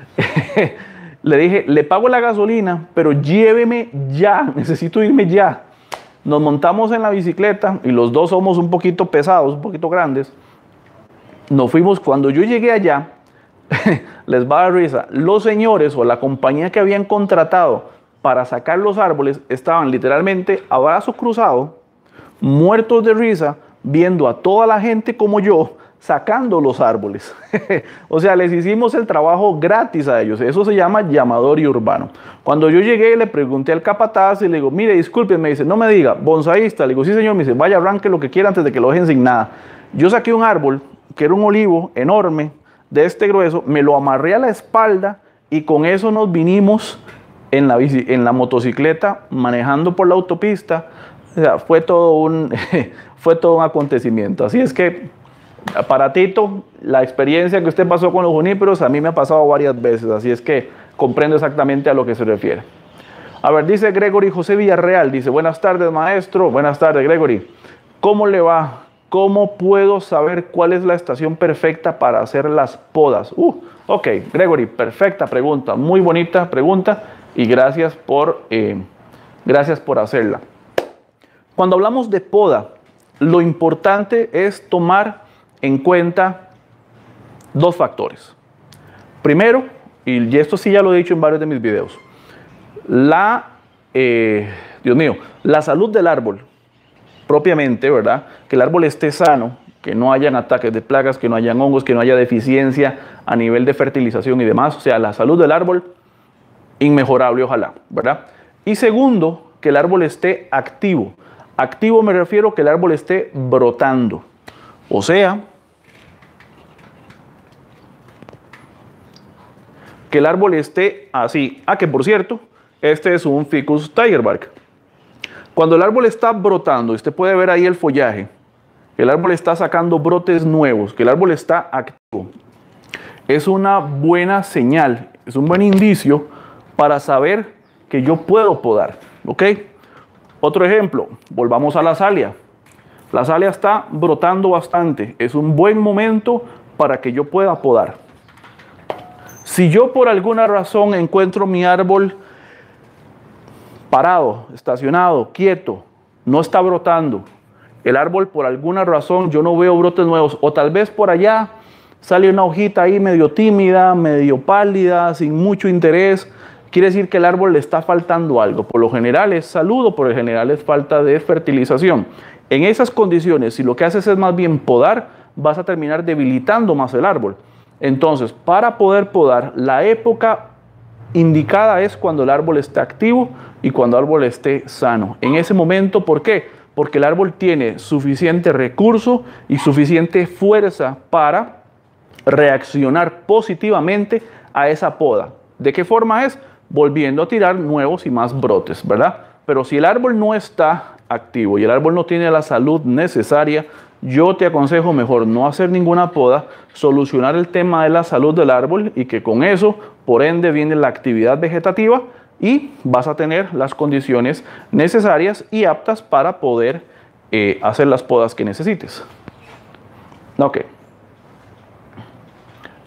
Le dije, le pago la gasolina, pero lléveme ya, necesito irme ya. Nos montamos en la bicicleta y los dos somos un poquito pesados, un poquito grandes. Nos fuimos. Cuando yo llegué allá, les va a dar risa, los señores o la compañía que habían contratado para sacar los árboles estaban literalmente a brazo cruzado, muertos de risa, viendo a toda la gente como yo sacando los árboles. O sea, les hicimos el trabajo gratis a ellos. Eso se llama llamador urbano. Cuando yo llegué, le pregunté al capataz y le digo, mire, disculpe, me dice, no me diga, bonsaísta. Le digo, sí señor. Me dice, vaya, arranque lo que quiera antes de que lo dejen sin nada. Yo saqué un árbol que era un olivo enorme, de este grueso, me lo amarré a la espalda y con eso nos vinimos en la, bici, en la motocicleta manejando por la autopista. O sea, fue todo un, fue todo un acontecimiento. Así es que, para Tito, la experiencia que usted pasó con los juníperos a mí me ha pasado varias veces, así es que comprendo exactamente a lo que se refiere. A ver, dice Gregory José Villarreal, dice, buenas tardes maestro, buenas tardes Gregory, ¿cómo le va? ¿Cómo puedo saber cuál es la estación perfecta para hacer las podas? Uh, ok, Gregory, perfecta pregunta, muy bonita pregunta y gracias por, eh, gracias por hacerla. Cuando hablamos de poda, lo importante es tomar en cuenta dos factores. Primero, y esto sí ya lo he dicho en varios de mis videos, la, eh, Dios mío, la salud del árbol. Propiamente, ¿verdad? Que el árbol esté sano, que no hayan ataques de plagas, que no hayan hongos, que no haya deficiencia a nivel de fertilización y demás. O sea, la salud del árbol, inmejorable, ojalá, ¿verdad? Y segundo, que el árbol esté activo. Activo me refiero que el árbol esté brotando. O sea, que el árbol esté así. Ah, que por cierto, este es un Ficus tigerbark. Cuando el árbol está brotando, usted puede ver ahí el follaje, el árbol está sacando brotes nuevos, que el árbol está activo. Es una buena señal, es un buen indicio para saber que yo puedo podar, ¿ok? Otro ejemplo, volvamos a la salia. La salia está brotando bastante, es un buen momento para que yo pueda podar. Si yo por alguna razón encuentro mi árbol parado, estacionado, quieto, no está brotando, el árbol por alguna razón yo no veo brotes nuevos, o tal vez por allá sale una hojita ahí medio tímida, medio pálida, sin mucho interés, quiere decir que el árbol le está faltando algo. Por lo general es salud o por lo general es falta de fertilización. En esas condiciones, si lo que haces es más bien podar, vas a terminar debilitando más el árbol. Entonces, para poder podar, la época indicada es cuando el árbol esté activo y cuando el árbol esté sano. En ese momento, ¿por qué? Porque el árbol tiene suficiente recurso y suficiente fuerza para reaccionar positivamente a esa poda. ¿De qué forma es? Volviendo a tirar nuevos y más brotes, ¿verdad? Pero si el árbol no está activo y el árbol no tiene la salud necesaria, yo te aconsejo mejor no hacer ninguna poda, solucionar el tema de la salud del árbol y que con eso, por ende, viene la actividad vegetativa y vas a tener las condiciones necesarias y aptas para poder eh, hacer las podas que necesites. Ok.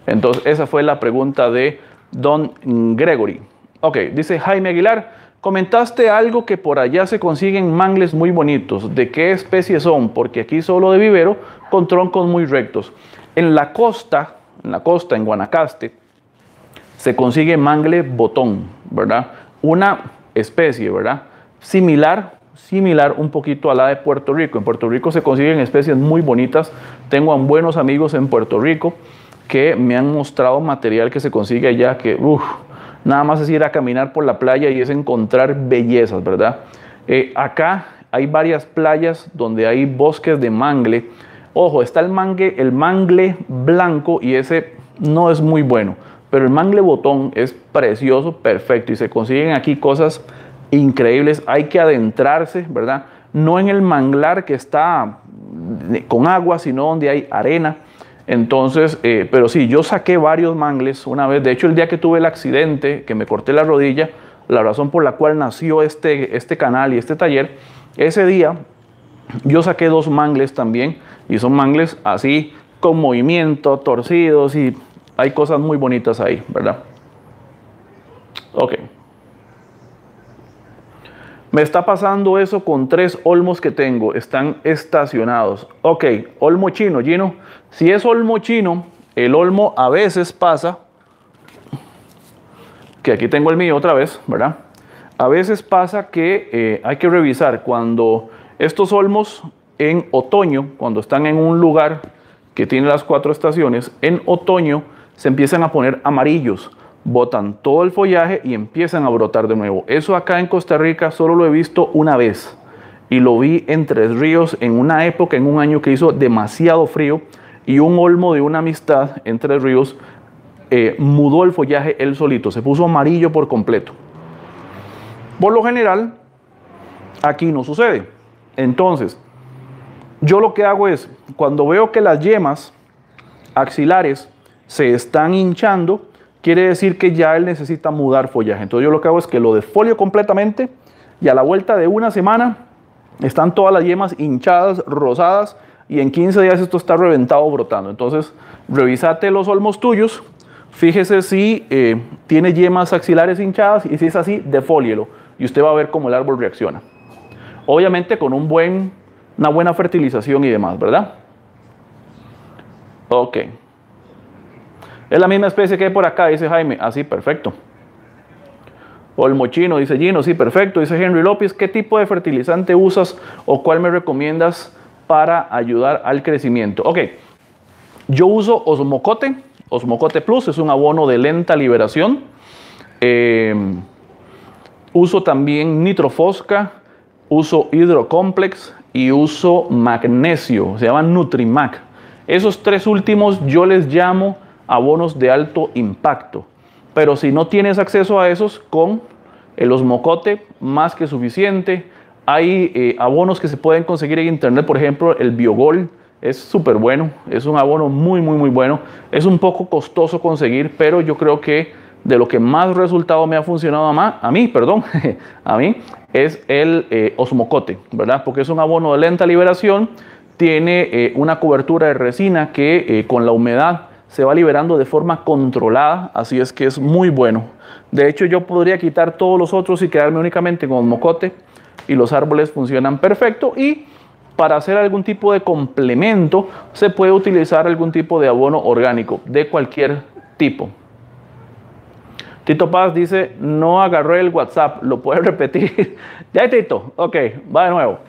Entonces, esa fue la pregunta de Don Gregory. Ok, dice Jaime Aguilar, comentaste algo que por allá se consiguen mangles muy bonitos. ¿De qué especie son? Porque aquí solo de vivero con troncos muy rectos. En la costa, en la costa, en Guanacaste, se consigue mangle botón, ¿verdad? Una especie, ¿verdad? Similar, similar un poquito a la de Puerto Rico. En Puerto Rico se consiguen especies muy bonitas. Tengo a buenos amigos en Puerto Rico que me han mostrado material que se consigue allá que, uff, nada más es ir a caminar por la playa y es encontrar bellezas, ¿verdad? Eh, acá hay varias playas donde hay bosques de mangle. Ojo, está el mangle, el mangle blanco y ese no es muy bueno. Pero el mangle botón es precioso, perfecto. Y se consiguen aquí cosas increíbles. Hay que adentrarse, ¿verdad? No en el manglar que está con agua, sino donde hay arena. Entonces, eh, pero sí, yo saqué varios mangles una vez. De hecho, el día que tuve el accidente, que me corté la rodilla, la razón por la cual nació este, este canal y este taller, ese día yo saqué dos mangles también. Y son mangles así, con movimiento, torcidos y hay cosas muy bonitas ahí, ¿verdad? Ok. Me está pasando eso con tres olmos que tengo. Están estacionados. Ok, olmo chino, Gino. Si es olmo chino, el olmo a veces pasa, que aquí tengo el mío otra vez, ¿verdad? A veces pasa que eh, hay que revisar cuando estos olmos en otoño, cuando están en un lugar que tiene las cuatro estaciones, en otoño se empiezan a poner amarillos, botan todo el follaje y empiezan a brotar de nuevo. Eso acá en Costa Rica solo lo he visto una vez y lo vi en Tres Ríos en una época, en un año que hizo demasiado frío y un olmo de una amistad en Tres Ríos eh, mudó el follaje él solito, se puso amarillo por completo. Por lo general, aquí no sucede. Entonces, yo lo que hago es, cuando veo que las yemas axilares se están hinchando, quiere decir que ya él necesita mudar follaje. Entonces yo lo que hago es que lo desfolio completamente y a la vuelta de una semana están todas las yemas hinchadas, rosadas y en quince días esto está reventado brotando. Entonces revisate los olmos tuyos, fíjese si eh, tiene yemas axilares hinchadas y si es así, defólielo y usted va a ver cómo el árbol reacciona. Obviamente con un buen, una buena fertilización y demás, ¿verdad? Ok. Es la misma especie que hay por acá, dice Jaime. Así, perfecto. Olmo chino, dice Gino. Sí, perfecto. Dice Henry López. ¿Qué tipo de fertilizante usas o cuál me recomiendas para ayudar al crecimiento? Ok. Yo uso Osmocote. Osmocote Plus es un abono de lenta liberación. Eh, uso también Nitrofosca. Uso Hidrocomplex y uso magnesio. Se llama Nutrimac. Esos tres últimos yo les llamo abonos de alto impacto, pero si no tienes acceso a esos, con el Osmocote más que suficiente. Hay eh, abonos que se pueden conseguir en internet, por ejemplo el Biogol es súper bueno, es un abono muy muy muy bueno, es un poco costoso conseguir, pero yo creo que de lo que más resultado me ha funcionado a, ma, a mí, perdón, a mí, es el eh, Osmocote, ¿verdad? Porque es un abono de lenta liberación, tiene eh, una cobertura de resina que eh, con la humedad se va liberando de forma controlada, así es que es muy bueno. De hecho, yo podría quitar todos los otros y quedarme únicamente con Osmocote y los árboles funcionan perfecto. Y para hacer algún tipo de complemento, se puede utilizar algún tipo de abono orgánico, de cualquier tipo. Tito Paz dice, no agarré el WhatsApp, ¿lo puedes repetir? Ya, Tito, ok, va de nuevo.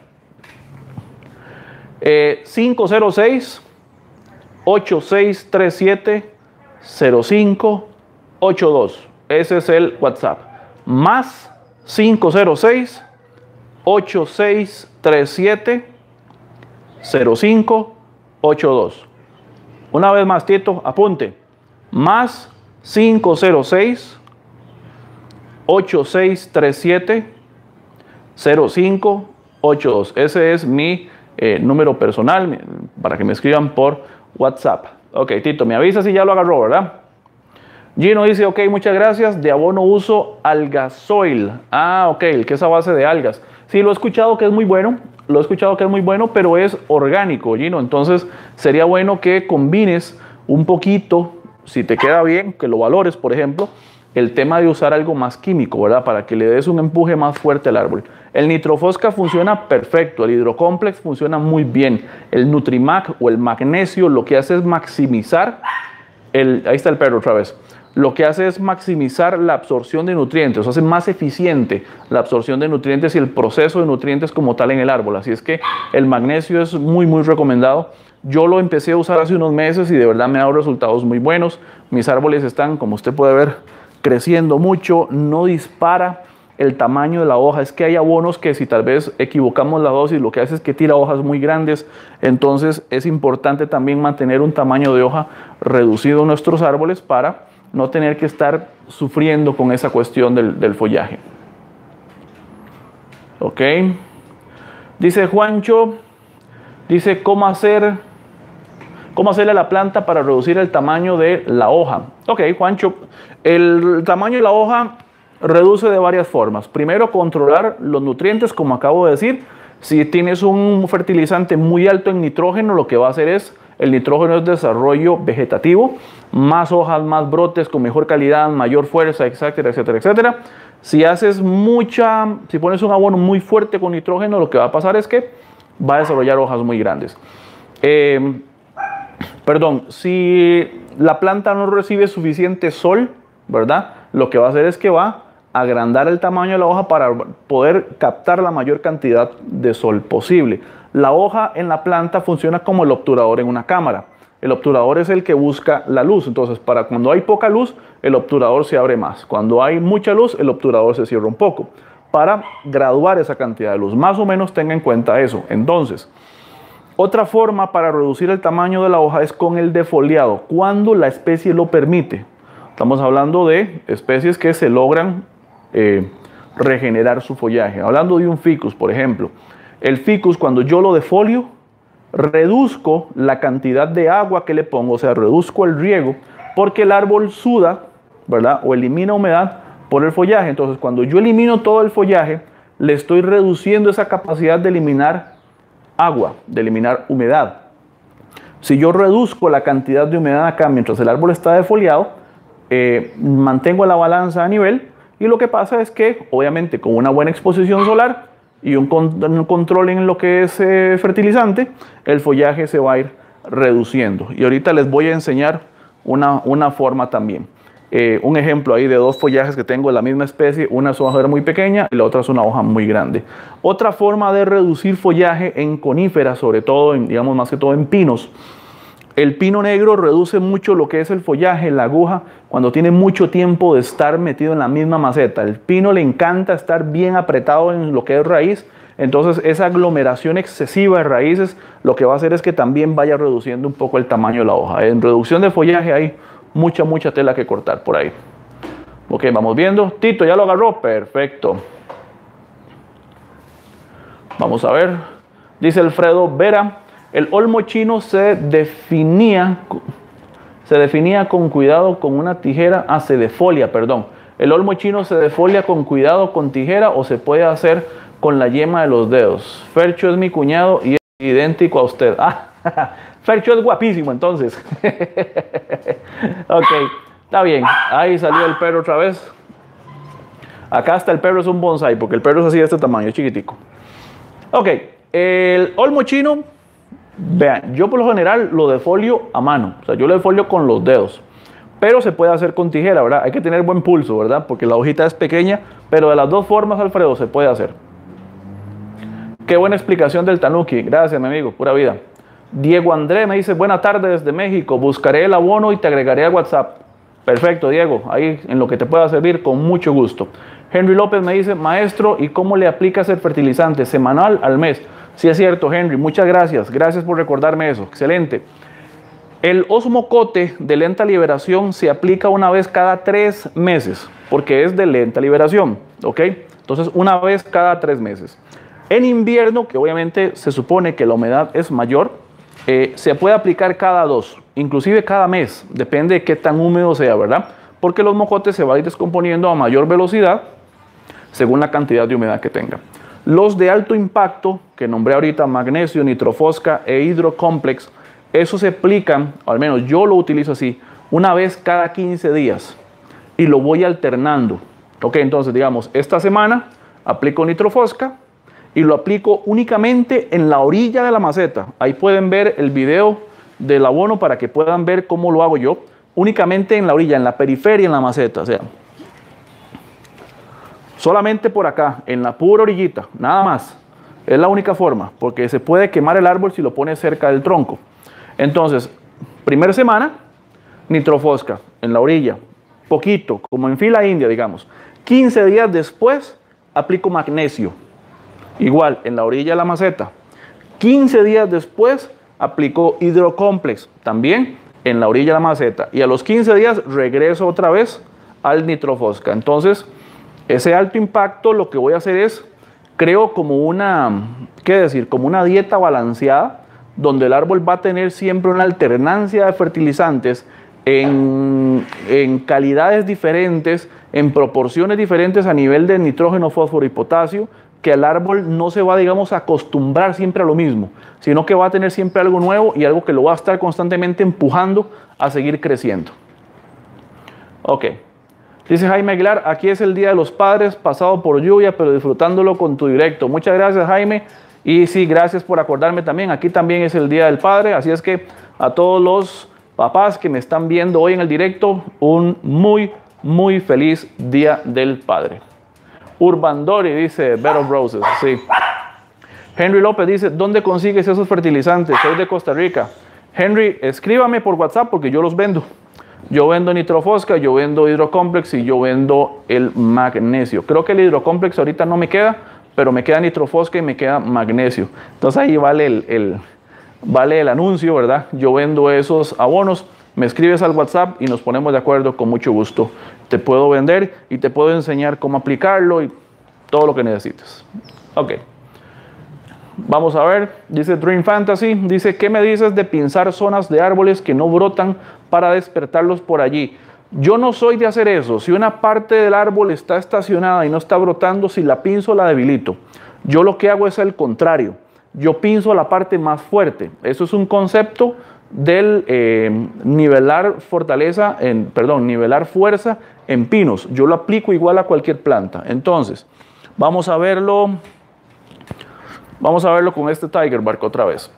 Eh, cinco cero seis, ocho seis tres siete, cero cinco ocho dos. Ese es el WhatsApp. Más cinco cero seis, ocho seis tres siete, cero cinco ocho dos. Una vez más, Tito, apunte. Más cinco cero seis, ocho seis tres siete, cero cinco ocho dos. Ese es mi eh, número personal para que me escriban por WhatsApp. Ok, Tito, me avisa si ya lo agarró, ¿verdad? Gino dice, ok, muchas gracias. De abono uso Algasoil. Ah, ok, el que es a base de algas. Sí, lo he escuchado que es muy bueno. Lo he escuchado que es muy bueno, pero es orgánico, Gino. Entonces, sería bueno que combines un poquito si te queda bien, que lo valores, por ejemplo, el tema de usar algo más químico, ¿verdad? Para que le des un empuje más fuerte al árbol. El Nitrofosca funciona perfecto, el Hidrocomplex funciona muy bien. El Nutrimac o el magnesio lo que hace es maximizar, el, ahí está el perro otra vez, lo que hace es maximizar la absorción de nutrientes, hace más eficiente la absorción de nutrientes y el proceso de nutrientes como tal en el árbol. Así es que el magnesio es muy, muy recomendado. Yo lo empecé a usar hace unos meses y de verdad me ha dado resultados muy buenos. Mis árboles están, como usted puede ver, creciendo mucho, no dispara el tamaño de la hoja. Es que hay abonos que si tal vez equivocamos la dosis, lo que hace es que tira hojas muy grandes. Entonces es importante también mantener un tamaño de hoja reducido en nuestros árboles para no tener que estar sufriendo con esa cuestión del, del follaje. Ok. Dice Juancho, dice cómo hacer, cómo hacerle a la planta para reducir el tamaño de la hoja. Ok, Juancho, el tamaño de la hoja reduce de varias formas. Primero, controlar los nutrientes, como acabo de decir. Si tienes un fertilizante muy alto en nitrógeno, lo que va a hacer es, el nitrógeno es desarrollo vegetativo, más hojas, más brotes con mejor calidad, mayor fuerza, etcétera, etcétera, etcétera. Si haces mucha, si pones un abono muy fuerte con nitrógeno, lo que va a pasar es que va a desarrollar hojas muy grandes. Eh, perdón, si la planta no recibe suficiente sol, ¿verdad? Lo que va a hacer es que va a agrandar el tamaño de la hoja para poder captar la mayor cantidad de sol posible. La hoja en la planta funciona como el obturador en una cámara. El obturador es el que busca la luz. Entonces, para cuando hay poca luz, el obturador se abre más. Cuando hay mucha luz, el obturador se cierra un poco. Para graduar esa cantidad de luz, más o menos tenga en cuenta eso. Entonces, otra forma para reducir el tamaño de la hoja es con el defoliado, cuando la especie lo permite. Estamos hablando de especies que se logran eh, regenerar su follaje. Hablando de un ficus, por ejemplo. El ficus, cuando yo lo defolio, reduzco la cantidad de agua que le pongo, o sea, reduzco el riego, porque el árbol suda, ¿verdad? O elimina humedad por el follaje. Entonces, cuando yo elimino todo el follaje, le estoy reduciendo esa capacidad de eliminar agua, de eliminar humedad. Si yo reduzco la cantidad de humedad acá mientras el árbol está defoliado, eh, mantengo la balanza a nivel, y lo que pasa es que, obviamente, con una buena exposición solar y un, con, un control en lo que es eh, fertilizante, el follaje se va a ir reduciendo. Y ahorita les voy a enseñar una, una forma también. Eh, un ejemplo ahí de dos follajes que tengo de la misma especie. Una es una hoja muy pequeña y la otra es una hoja muy grande. Otra forma de reducir follaje en coníferas, sobre todo, en, digamos más que todo en pinos. El pino negro reduce mucho lo que es el follaje, la aguja, cuando tiene mucho tiempo de estar metido en la misma maceta. El pino le encanta estar bien apretado en lo que es raíz. Entonces esa aglomeración excesiva de raíces lo que va a hacer es que también vaya reduciendo un poco el tamaño de la hoja. En reducción de follaje hay mucha, mucha tela que cortar por ahí. Ok, vamos viendo. Tito, ¿ya lo agarró? Perfecto. Vamos a ver. Dice Alfredo Vera, el olmo chino se definía, se definía con cuidado con una tijera, ah, se defolia, perdón. El olmo chino se defolia con cuidado con tijera o se puede hacer con la yema de los dedos. Fercho es mi cuñado y es idéntico a usted. Ah, Fercho es guapísimo entonces. Ok, está bien. Ahí salió el perro otra vez. Acá hasta el perro es un bonsai porque el perro es así de este tamaño, chiquitico. Ok, el olmo chino, vean, yo por lo general lo defolio a mano. O sea, yo lo defolio con los dedos. Pero se puede hacer con tijera, ¿verdad? Hay que tener buen pulso, ¿verdad? Porque la hojita es pequeña, pero de las dos formas, Alfredo, se puede hacer. Qué buena explicación del tanuki. Gracias, mi amigo. Pura vida. Diego André me dice, buena tarde desde México. Buscaré el abono y te agregaré a WhatsApp. Perfecto, Diego. Ahí en lo que te pueda servir, con mucho gusto. Henry López me dice, maestro, ¿y cómo le aplicas el fertilizante? ¿Semanal al mes? Sí, es cierto, Henry. Muchas gracias. Gracias por recordarme eso. Excelente. El osmocote de lenta liberación se aplica una vez cada tres meses, porque es de lenta liberación, ¿ok? Entonces, una vez cada tres meses. En invierno, que obviamente se supone que la humedad es mayor, eh, se puede aplicar cada dos, inclusive cada mes, depende de qué tan húmedo sea, ¿verdad? Porque los mocotes se van a ir descomponiendo a mayor velocidad según la cantidad de humedad que tenga. Los de alto impacto, que nombré ahorita, magnesio, nitrofosca e hidrocomplex, eso se aplican, o al menos yo lo utilizo así, una vez cada quince días y lo voy alternando. Ok, entonces digamos, esta semana aplico nitrofosca y lo aplico únicamente en la orilla de la maceta. Ahí pueden ver el video del abono para que puedan ver cómo lo hago yo. Únicamente en la orilla, en la periferia, en la maceta. O sea, solamente por acá, en la pura orillita, nada más. Es la única forma, porque se puede quemar el árbol si lo pone cerca del tronco. Entonces, primera semana, nitrofosca en la orilla, poquito, como en fila india, digamos. quince días después, aplico magnesio. Igual, en la orilla de la maceta. quince días después, aplico hidrocomplex, también en la orilla de la maceta. Y a los quince días, regreso otra vez al nitrofosca. Entonces, ese alto impacto, lo que voy a hacer es, creo como una, ¿qué decir? Como una dieta balanceada, donde el árbol va a tener siempre una alternancia de fertilizantes en, en calidades diferentes, en proporciones diferentes a nivel de nitrógeno, fósforo y potasio, que el árbol no se va, digamos, a acostumbrar siempre a lo mismo, sino que va a tener siempre algo nuevo y algo que lo va a estar constantemente empujando a seguir creciendo. Ok. Dice Jaime Aguilar, aquí es el Día de los Padres, pasado por lluvia, pero disfrutándolo con tu directo. Muchas gracias, Jaime. Y sí, gracias por acordarme también. Aquí también es el Día del Padre, así es que a todos los papás que me están viendo hoy en el directo, un muy, muy feliz Día del Padre. Urban Dory dice, Bed of Roses, sí. Henry López dice, ¿dónde consigues esos fertilizantes? Soy de Costa Rica. Henry, escríbame por WhatsApp porque yo los vendo. Yo vendo nitrofosca, yo vendo hidrocomplex y yo vendo el magnesio. Creo que el hidrocomplex ahorita no me queda, pero me queda nitrofosca y me queda magnesio. Entonces ahí vale el, el, vale el anuncio, ¿verdad? Yo vendo esos abonos. Me escribes al WhatsApp y nos ponemos de acuerdo con mucho gusto. Te puedo vender y te puedo enseñar cómo aplicarlo y todo lo que necesites. Ok. Vamos a ver, dice Dream Fantasy, dice, ¿qué me dices de pinzar zonas de árboles que no brotan para despertarlos por allí? Yo no soy de hacer eso. Si una parte del árbol está estacionada y no está brotando, si la pinzo la debilito. Yo lo que hago es el contrario. Yo pinzo la parte más fuerte. Eso es un concepto del eh, nivelar fortaleza, en, perdón, nivelar fuerza en pinos. Yo lo aplico igual a cualquier planta. Entonces, vamos a verlo, vamos a verlo con este Tiger Bark otra vez.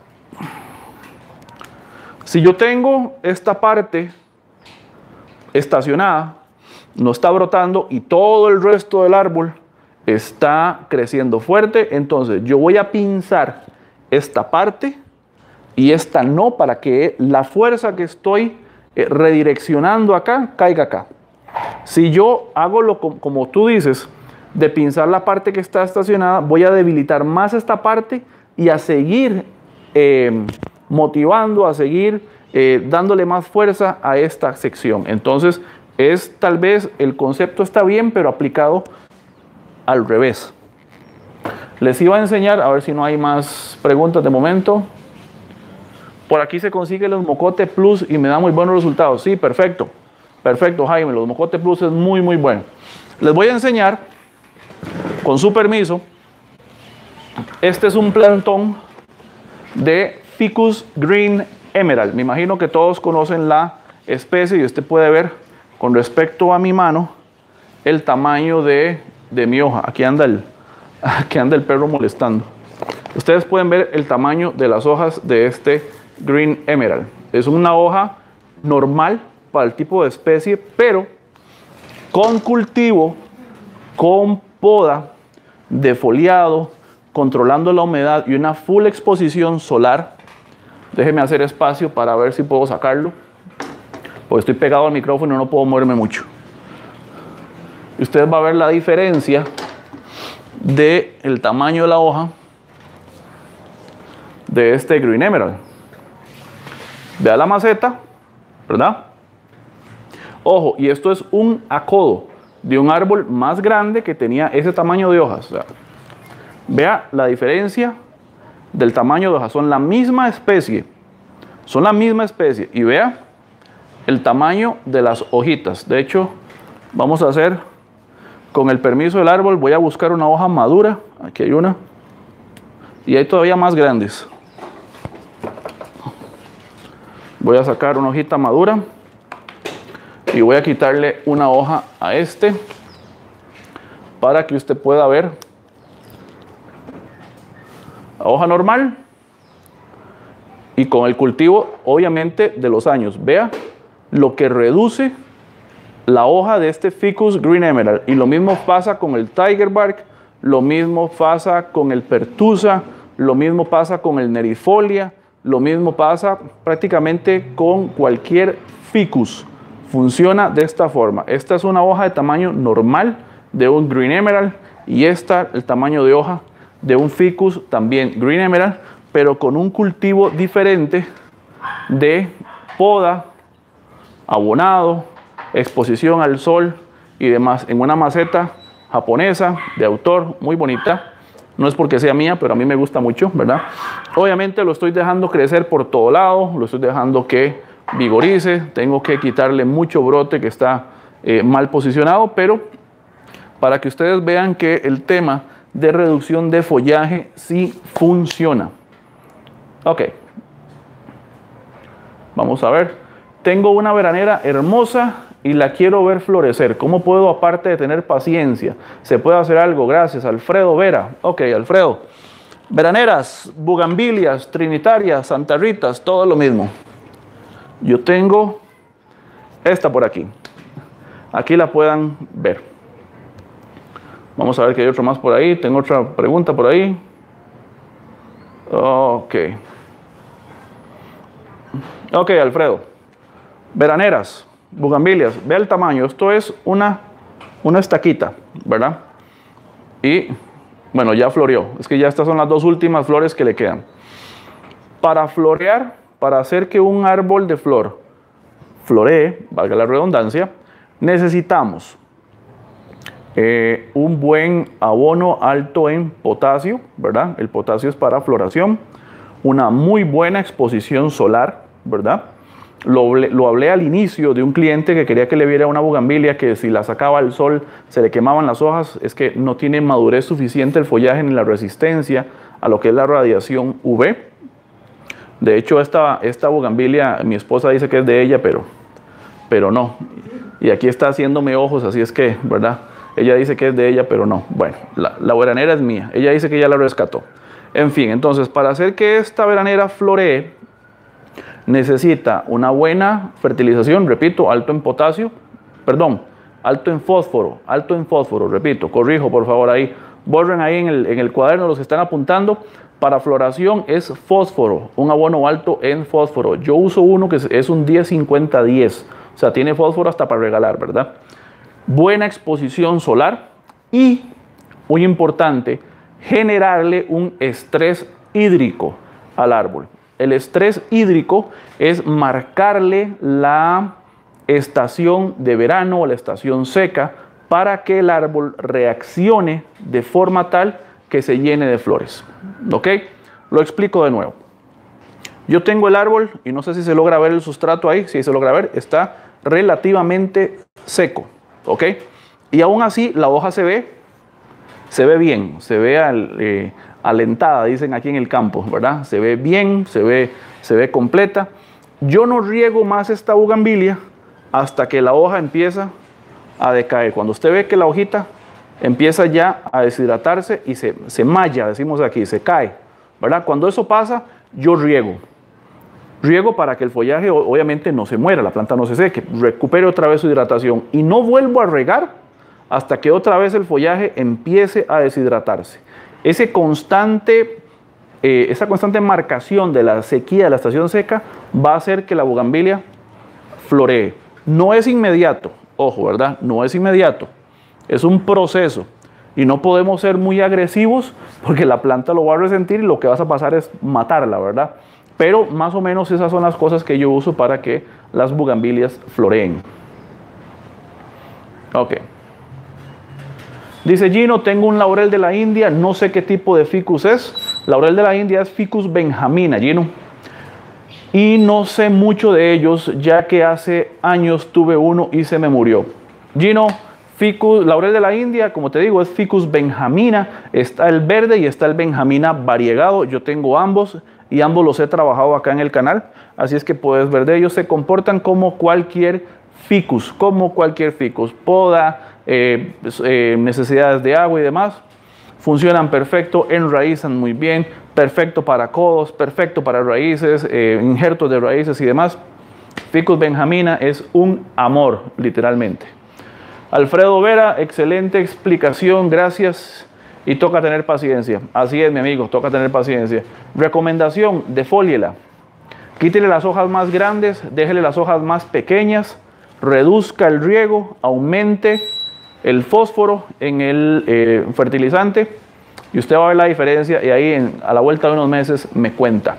Si yo tengo esta parte estacionada, no está brotando y todo el resto del árbol está creciendo fuerte, entonces yo voy a pinzar esta parte y esta no, para que la fuerza que estoy eh, redireccionando acá, caiga acá. Si yo hago lo como tú dices, de pinzar la parte que está estacionada, voy a debilitar más esta parte y a seguir eh, motivando, a seguir eh, dándole más fuerza a esta sección. Entonces, es tal vez el concepto está bien, pero aplicado al revés. Les iba a enseñar, a ver si no hay más preguntas de momento. Por aquí se consigue los Mocote Plus y me da muy buenos resultados. Sí, perfecto. Perfecto, Jaime. Los Mocote Plus es muy, muy bueno. Les voy a enseñar, con su permiso, este es un plantón de Ficus Green Emerald. Me imagino que todos conocen la especie y usted puede ver con respecto a mi mano el tamaño de, de mi hoja. Aquí anda, el, aquí anda el perro molestando. Ustedes pueden ver el tamaño de las hojas de este Green Emerald. Es una hoja normal para el tipo de especie, pero con cultivo, con poda, defoliado, controlando la humedad y una full exposición solar. Déjeme hacer espacio para ver si puedo sacarlo, porque estoy pegado al micrófono y no puedo moverme mucho. Y usted va a ver la diferencia del tamaño de la hoja de este Green Emerald. Vea la maceta, ¿verdad? Ojo, y esto es un acodo de un árbol más grande que tenía ese tamaño de hojas. O sea, vea la diferencia del tamaño de hojas. Son la misma especie. Son la misma especie. Y vea el tamaño de las hojitas. De hecho, vamos a hacer, con el permiso del árbol, voy a buscar una hoja madura. Aquí hay una. Y hay todavía más grandes. Voy a sacar una hojita madura. Y voy a quitarle una hoja a este para que usted pueda ver la hoja normal y con el cultivo obviamente de los años. Vea lo que reduce la hoja de este Ficus Green Emerald, y lo mismo pasa con el Tiger Bark, lo mismo pasa con el Pertusa, lo mismo pasa con el Nerifolia, lo mismo pasa prácticamente con cualquier Ficus. Funciona de esta forma. Esta es una hoja de tamaño normal de un Green Emerald, y esta el tamaño de hoja de un Ficus también Green Emerald, pero con un cultivo diferente de poda, abonado, exposición al sol y demás, en una maceta japonesa de autor muy bonita. No es porque sea mía, pero a mí me gusta mucho, ¿verdad? Obviamente lo estoy dejando crecer por todo lado, lo estoy dejando que vigorice. Tengo que quitarle mucho brote que está eh, mal posicionado, pero para que ustedes vean que el tema de reducción de follaje sí funciona. Ok, vamos a ver. Tengo una veranera hermosa y la quiero ver florecer. ¿Cómo puedo, aparte de tener paciencia? ¿Se puede hacer algo? Gracias, Alfredo Vera. Ok, Alfredo. Veraneras, bugambilias, trinitarias, Santa Ritas, todo lo mismo. Yo tengo esta por aquí. Aquí la puedan ver. Vamos a ver que hay otro más por ahí. Tengo otra pregunta por ahí. Ok. Ok, Alfredo. Veraneras, bugambilias. Vea el tamaño. Esto es una, una estaquita, ¿verdad? Y, bueno, ya floreó. Es que ya estas son las dos últimas flores que le quedan. Para florear, para hacer que un árbol de flor floree, valga la redundancia, necesitamos eh, un buen abono alto en potasio, ¿verdad? El potasio es para floración. Una muy buena exposición solar, ¿verdad? Lo, lo hablé al inicio de un cliente que quería que le viera una bugambilia que si la sacaba al sol se le quemaban las hojas. Es que no tiene madurez suficiente el follaje ni la resistencia a lo que es la radiación U V. De hecho, esta, esta bugambilia, mi esposa dice que es de ella, pero, pero no. Y aquí está haciéndome ojos, así es que, ¿verdad? Ella dice que es de ella, pero no. Bueno, la, la veranera es mía. Ella dice que ya la rescató. En fin, entonces, para hacer que esta veranera floree, necesita una buena fertilización, repito, alto en potasio, perdón, alto en fósforo, alto en fósforo, repito, corrijo por favor ahí, borren ahí en el, en el cuaderno los que están apuntando. Para floración es fósforo, un abono alto en fósforo. Yo uso uno que es un diez cincuenta diez, o sea, tiene fósforo hasta para regalar, ¿verdad? Buena exposición solar y, muy importante, generarle un estrés hídrico al árbol. El estrés hídrico es marcarle la estación de verano o la estación seca para que el árbol reaccione de forma tal que se llene de flores. ¿Ok? Lo explico de nuevo. Yo tengo el árbol y no sé si se logra ver el sustrato ahí. Si se logra ver, está relativamente seco. ¿Ok? Y aún así la hoja se ve, se ve bien, se ve al... Eh, alentada, dicen aquí en el campo, ¿verdad? Se ve bien, se ve, se ve completa. Yo no riego más esta bugambilia hasta que la hoja empieza a decaer. Cuando usted ve que la hojita empieza ya a deshidratarse y se, se malla, decimos aquí, se cae, ¿verdad? Cuando eso pasa, yo riego. Riego para que el follaje obviamente no se muera, la planta no se seque, recupere otra vez su hidratación. Y no vuelvo a regar hasta que otra vez el follaje empiece a deshidratarse. Ese constante, eh, esa constante marcación de la sequía de la estación seca va a hacer que la bugambilia floree. No es inmediato, ojo, ¿verdad? No es inmediato, es un proceso y no podemos ser muy agresivos porque la planta lo va a resentir y lo que vas a pasar es matarla, ¿verdad? Pero más o menos esas son las cosas que yo uso para que las bugambilias floreen. Ok. Dice Gino, tengo un laurel de la India, no sé qué tipo de ficus es. Laurel de la India es Ficus benjamina, Gino. Y no sé mucho de ellos, ya que hace años tuve uno y se me murió. Gino, ficus, laurel de la India, como te digo, es Ficus benjamina. Está el verde y está el benjamina variegado. Yo tengo ambos y ambos los he trabajado acá en el canal. Así es que puedes ver de ellos. Se comportan como cualquier ficus, como cualquier ficus, poda, eh, eh, necesidades de agua y demás. Funcionan perfecto, enraizan muy bien, perfecto para codos, perfecto para raíces, eh, injertos de raíces y demás. Ficus benjamina es un amor, literalmente. Alfredo Vera, excelente explicación, gracias. Y toca tener paciencia. Así es, mi amigo, toca tener paciencia. Recomendación, defóliela. Quítele las hojas más grandes, déjele las hojas más pequeñas, reduzca el riego, aumente el fósforo en el eh, fertilizante y usted va a ver la diferencia y ahí en, a la vuelta de unos meses me cuenta.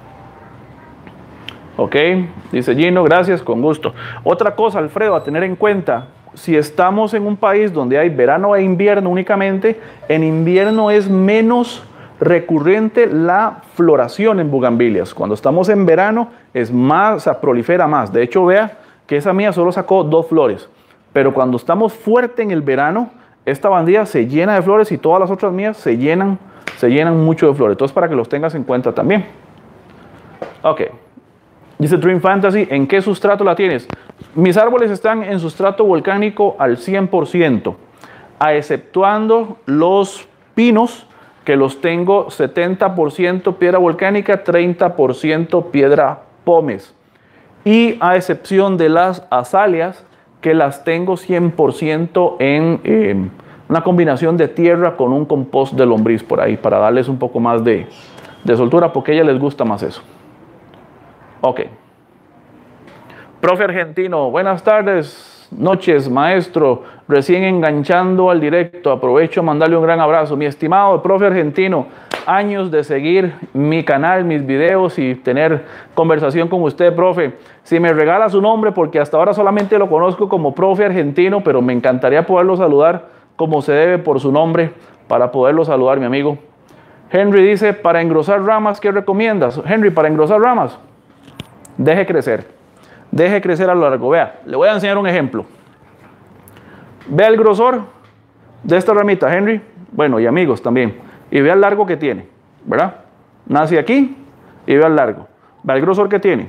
Ok, dice Gino, gracias, con gusto. Otra cosa, Alfredo, a tener en cuenta, si estamos en un país donde hay verano e invierno únicamente, en invierno es menos recurrente la floración en bugambilias. Cuando estamos en verano es más, o sea, prolifera más. De hecho, vea que esa mía solo sacó dos flores. Pero cuando estamos fuerte en el verano, esta bandilla se llena de flores y todas las otras mías se llenan, se llenan mucho de flores. Entonces, para que los tengas en cuenta también. Ok. Dice Dream Fantasy, ¿en qué sustrato la tienes? Mis árboles están en sustrato volcánico al cien por ciento, a exceptuando los pinos, que los tengo setenta por ciento piedra volcánica, treinta por ciento piedra pómez. Y a excepción de las azaleas, que las tengo cien por ciento en eh, una combinación de tierra con un compost de lombriz por ahí, para darles un poco más de, de soltura, porque a ellas les gusta más eso. Ok. Profe Argentino, buenas tardes, noches, maestro, recién enganchando al directo, aprovecho a mandarle un gran abrazo. Mi estimado profe Argentino, años de seguir mi canal, mis videos y tener conversación con usted, profe. Si me regala su nombre, porque hasta ahora solamente lo conozco como profe Argentino, pero me encantaría poderlo saludar como se debe por su nombre, para poderlo saludar, mi amigo. Henry dice, para engrosar ramas, ¿qué recomiendas? Henry, para engrosar ramas, deje crecer. Deje crecer a lo largo. Vea, le voy a enseñar un ejemplo. Vea el grosor de esta ramita, Henry. Bueno, y amigos también. Y vea el largo que tiene, ¿verdad? Nace aquí y vea el largo. Vea el grosor que tiene.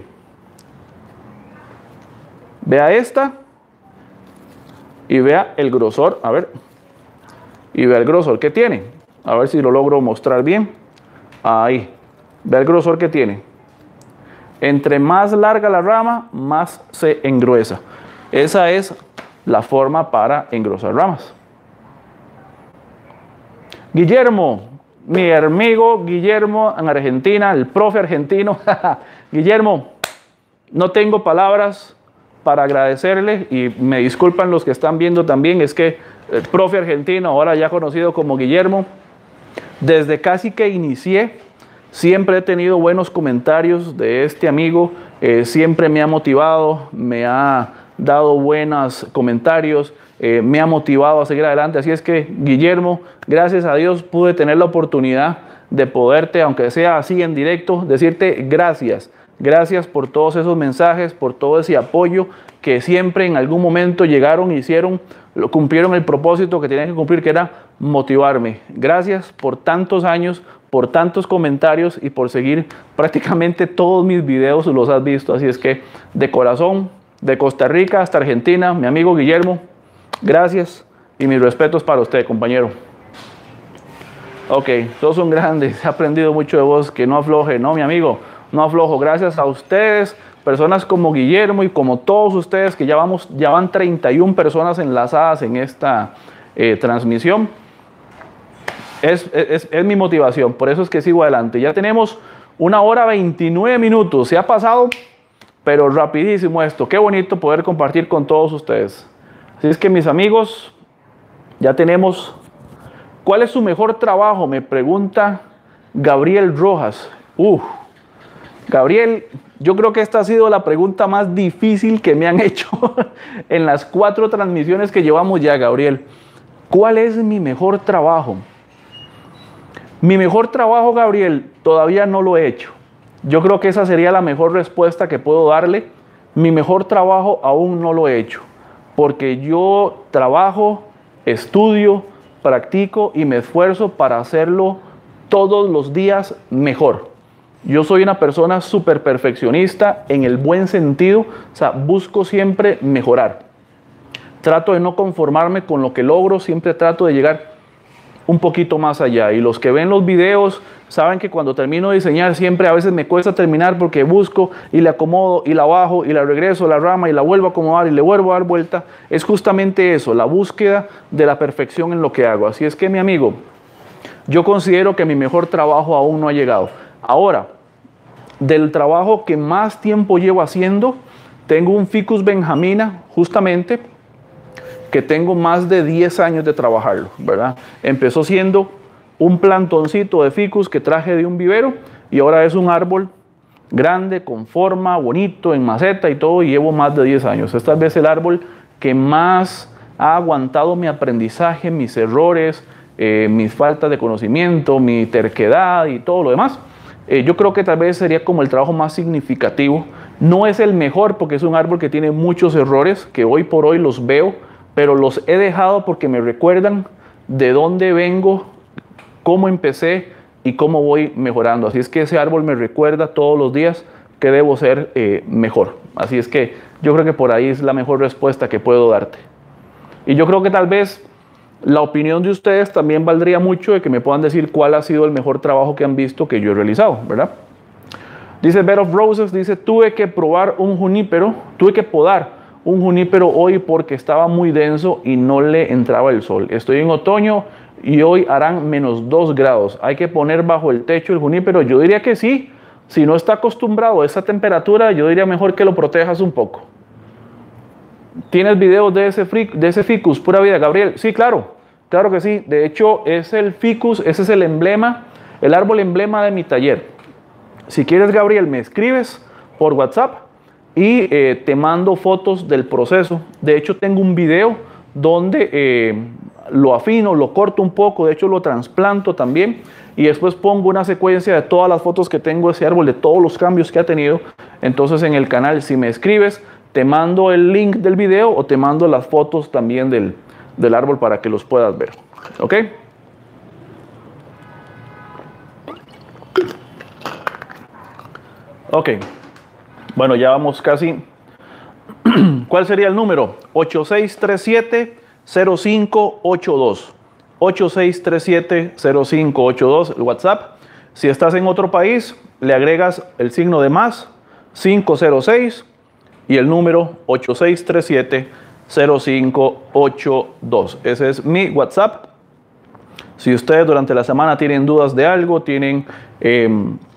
Vea esta y vea el grosor, a ver. Y vea el grosor que tiene. A ver si lo logro mostrar bien. Ahí. Vea el grosor que tiene. Entre más larga la rama, más se engruesa. Esa es la forma para engrosar ramas. Guillermo, mi amigo Guillermo en Argentina, el profe argentino. Guillermo, no tengo palabras para agradecerle y me disculpan los que están viendo también. Es que el profe argentino, ahora ya conocido como Guillermo, desde casi que inicié, siempre he tenido buenos comentarios de este amigo, eh, siempre me ha motivado, me ha dado buenos comentarios, eh, me ha motivado a seguir adelante. Así es que, Guillermo, gracias a Dios pude tener la oportunidad de poderte, aunque sea así en directo, decirte gracias. Gracias por todos esos mensajes, por todo ese apoyo que siempre en algún momento llegaron, hicieron, lo cumplieron el propósito que tenían que cumplir, que era motivarme. Gracias por tantos años, por tantos comentarios y por seguir prácticamente todos mis videos, los has visto. Así es que de corazón, de Costa Rica hasta Argentina, mi amigo Guillermo, gracias y mis respetos para usted, compañero. Ok, todos son grandes, he aprendido mucho de vos, que no afloje, no, mi amigo, no aflojo. Gracias a ustedes, personas como Guillermo y como todos ustedes, que ya, vamos, ya van treinta y una personas enlazadas en esta eh, transmisión. Es, es, es mi motivación, por eso es que sigo adelante. Ya tenemos una hora veintinueve minutos, se ha pasado, pero rapidísimo esto. Qué bonito poder compartir con todos ustedes. Así es que, mis amigos, ya tenemos... ¿Cuál es su mejor trabajo? Me pregunta Gabriel Rojas. Uf, Gabriel, yo creo que esta ha sido la pregunta más difícil que me han hecho en las cuatro transmisiones que llevamos ya, Gabriel. ¿Cuál es mi mejor trabajo? Mi mejor trabajo, Gabriel, todavía no lo he hecho. Yo creo que esa sería la mejor respuesta que puedo darle. Mi mejor trabajo aún no lo he hecho, porque yo trabajo, estudio, practico y me esfuerzo para hacerlo todos los días mejor. Yo soy una persona súper perfeccionista en el buen sentido, o sea, busco siempre mejorar. Trato de no conformarme con lo que logro, siempre trato de llegar un poquito más allá. Y los que ven los videos saben que cuando termino de diseñar siempre a veces me cuesta terminar porque busco y le acomodo y la bajo y la regreso a la rama y la vuelvo a acomodar y le vuelvo a dar vuelta. Es justamente eso, la búsqueda de la perfección en lo que hago. Así es que, mi amigo, yo considero que mi mejor trabajo aún no ha llegado. Ahora, del trabajo que más tiempo llevo haciendo, tengo un Ficus Benjamina, justamente, que tengo más de diez años de trabajarlo, ¿verdad? Empezó siendo un plantoncito de ficus que traje de un vivero y ahora es un árbol grande, con forma, bonito, en maceta y todo, y llevo más de diez años. Este es tal vez el árbol que más ha aguantado mi aprendizaje, mis errores, eh, mis faltas de conocimiento, mi terquedad y todo lo demás. Eh, yo creo que tal vez sería como el trabajo más significativo. No es el mejor porque es un árbol que tiene muchos errores que hoy por hoy los veo, pero los he dejado porque me recuerdan de dónde vengo, cómo empecé y cómo voy mejorando. Así es que ese árbol me recuerda todos los días que debo ser eh, mejor. Así es que yo creo que por ahí es la mejor respuesta que puedo darte. Y yo creo que tal vez la opinión de ustedes también valdría mucho de que me puedan decir cuál ha sido el mejor trabajo que han visto que yo he realizado, ¿verdad? Dice Bed of Roses, dice, tuve que probar un junípero, tuve que podar un junípero hoy porque estaba muy denso y no le entraba el sol. Estoy en otoño y hoy harán menos dos grados. Hay que poner bajo el techo el junípero. Yo diría que sí. Si no está acostumbrado a esa temperatura, yo diría mejor que lo protejas un poco. ¿Tienes videos de ese, de ese ficus? Pura vida, Gabriel. Sí, claro. Claro que sí. De hecho, es el ficus, ese es el emblema, el árbol emblema de mi taller. Si quieres, Gabriel, me escribes por WhatsApp y eh, te mando fotos del proceso. De hecho, tengo un video donde eh, lo afino, lo corto un poco, de hecho lo trasplanto también y después pongo una secuencia de todas las fotos que tengo de ese árbol, de todos los cambios que ha tenido. Entonces en el canal, si me escribes, te mando el link del video o te mando las fotos también del, del árbol para que los puedas ver. ¿Ok? Ok. Bueno, ya vamos casi. ¿Cuál sería el número? ocho seis tres siete, cero cinco ocho dos. ocho seis tres siete, cero cinco ocho dos, el WhatsApp. Si estás en otro país, le agregas el signo de más, cinco cero seis y el número ocho seis tres siete, cero cinco ocho dos. Ese es mi WhatsApp. Si ustedes durante la semana tienen dudas de algo, tienen eh,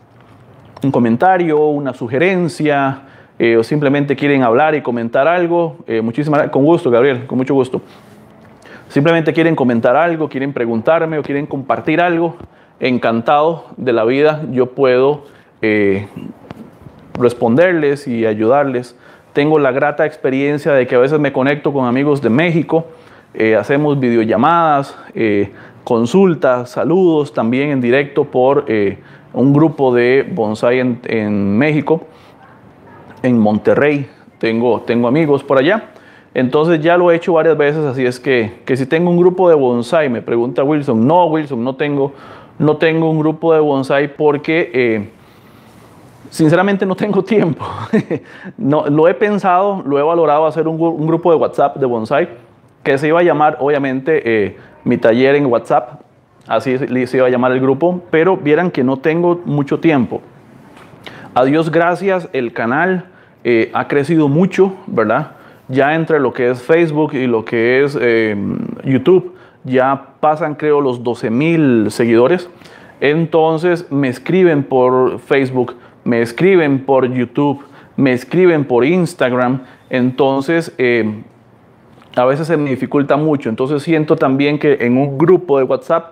un comentario, una sugerencia, eh, o simplemente quieren hablar y comentar algo, eh, muchísimas, con gusto, Gabriel, con mucho gusto. Simplemente quieren comentar algo, quieren preguntarme o quieren compartir algo, encantado de la vida, yo puedo eh, responderles y ayudarles. Tengo la grata experiencia de que a veces me conecto con amigos de México, eh, hacemos videollamadas, eh, consultas, saludos también en directo por eh, un grupo de bonsai en, en México, en Monterrey. Tengo, tengo amigos por allá. Entonces ya lo he hecho varias veces, así es que, que si tengo un grupo de bonsai, me pregunta Wilson. No, Wilson, no tengo, no tengo un grupo de bonsai porque eh, sinceramente no tengo tiempo. No, lo he pensado, lo he valorado hacer un, un grupo de WhatsApp de bonsai que se iba a llamar, obviamente, eh, mi taller en WhatsApp. Así se iba a llamar el grupo, pero vieran que no tengo mucho tiempo. A Dios gracias, el canal eh, ha crecido mucho, ¿verdad? Ya entre lo que es Facebook y lo que es eh, YouTube, ya pasan creo los doce mil seguidores. Entonces me escriben por Facebook, me escriben por YouTube, me escriben por Instagram. Entonces eh, a veces se me dificulta mucho. Entonces siento también que en un grupo de WhatsApp,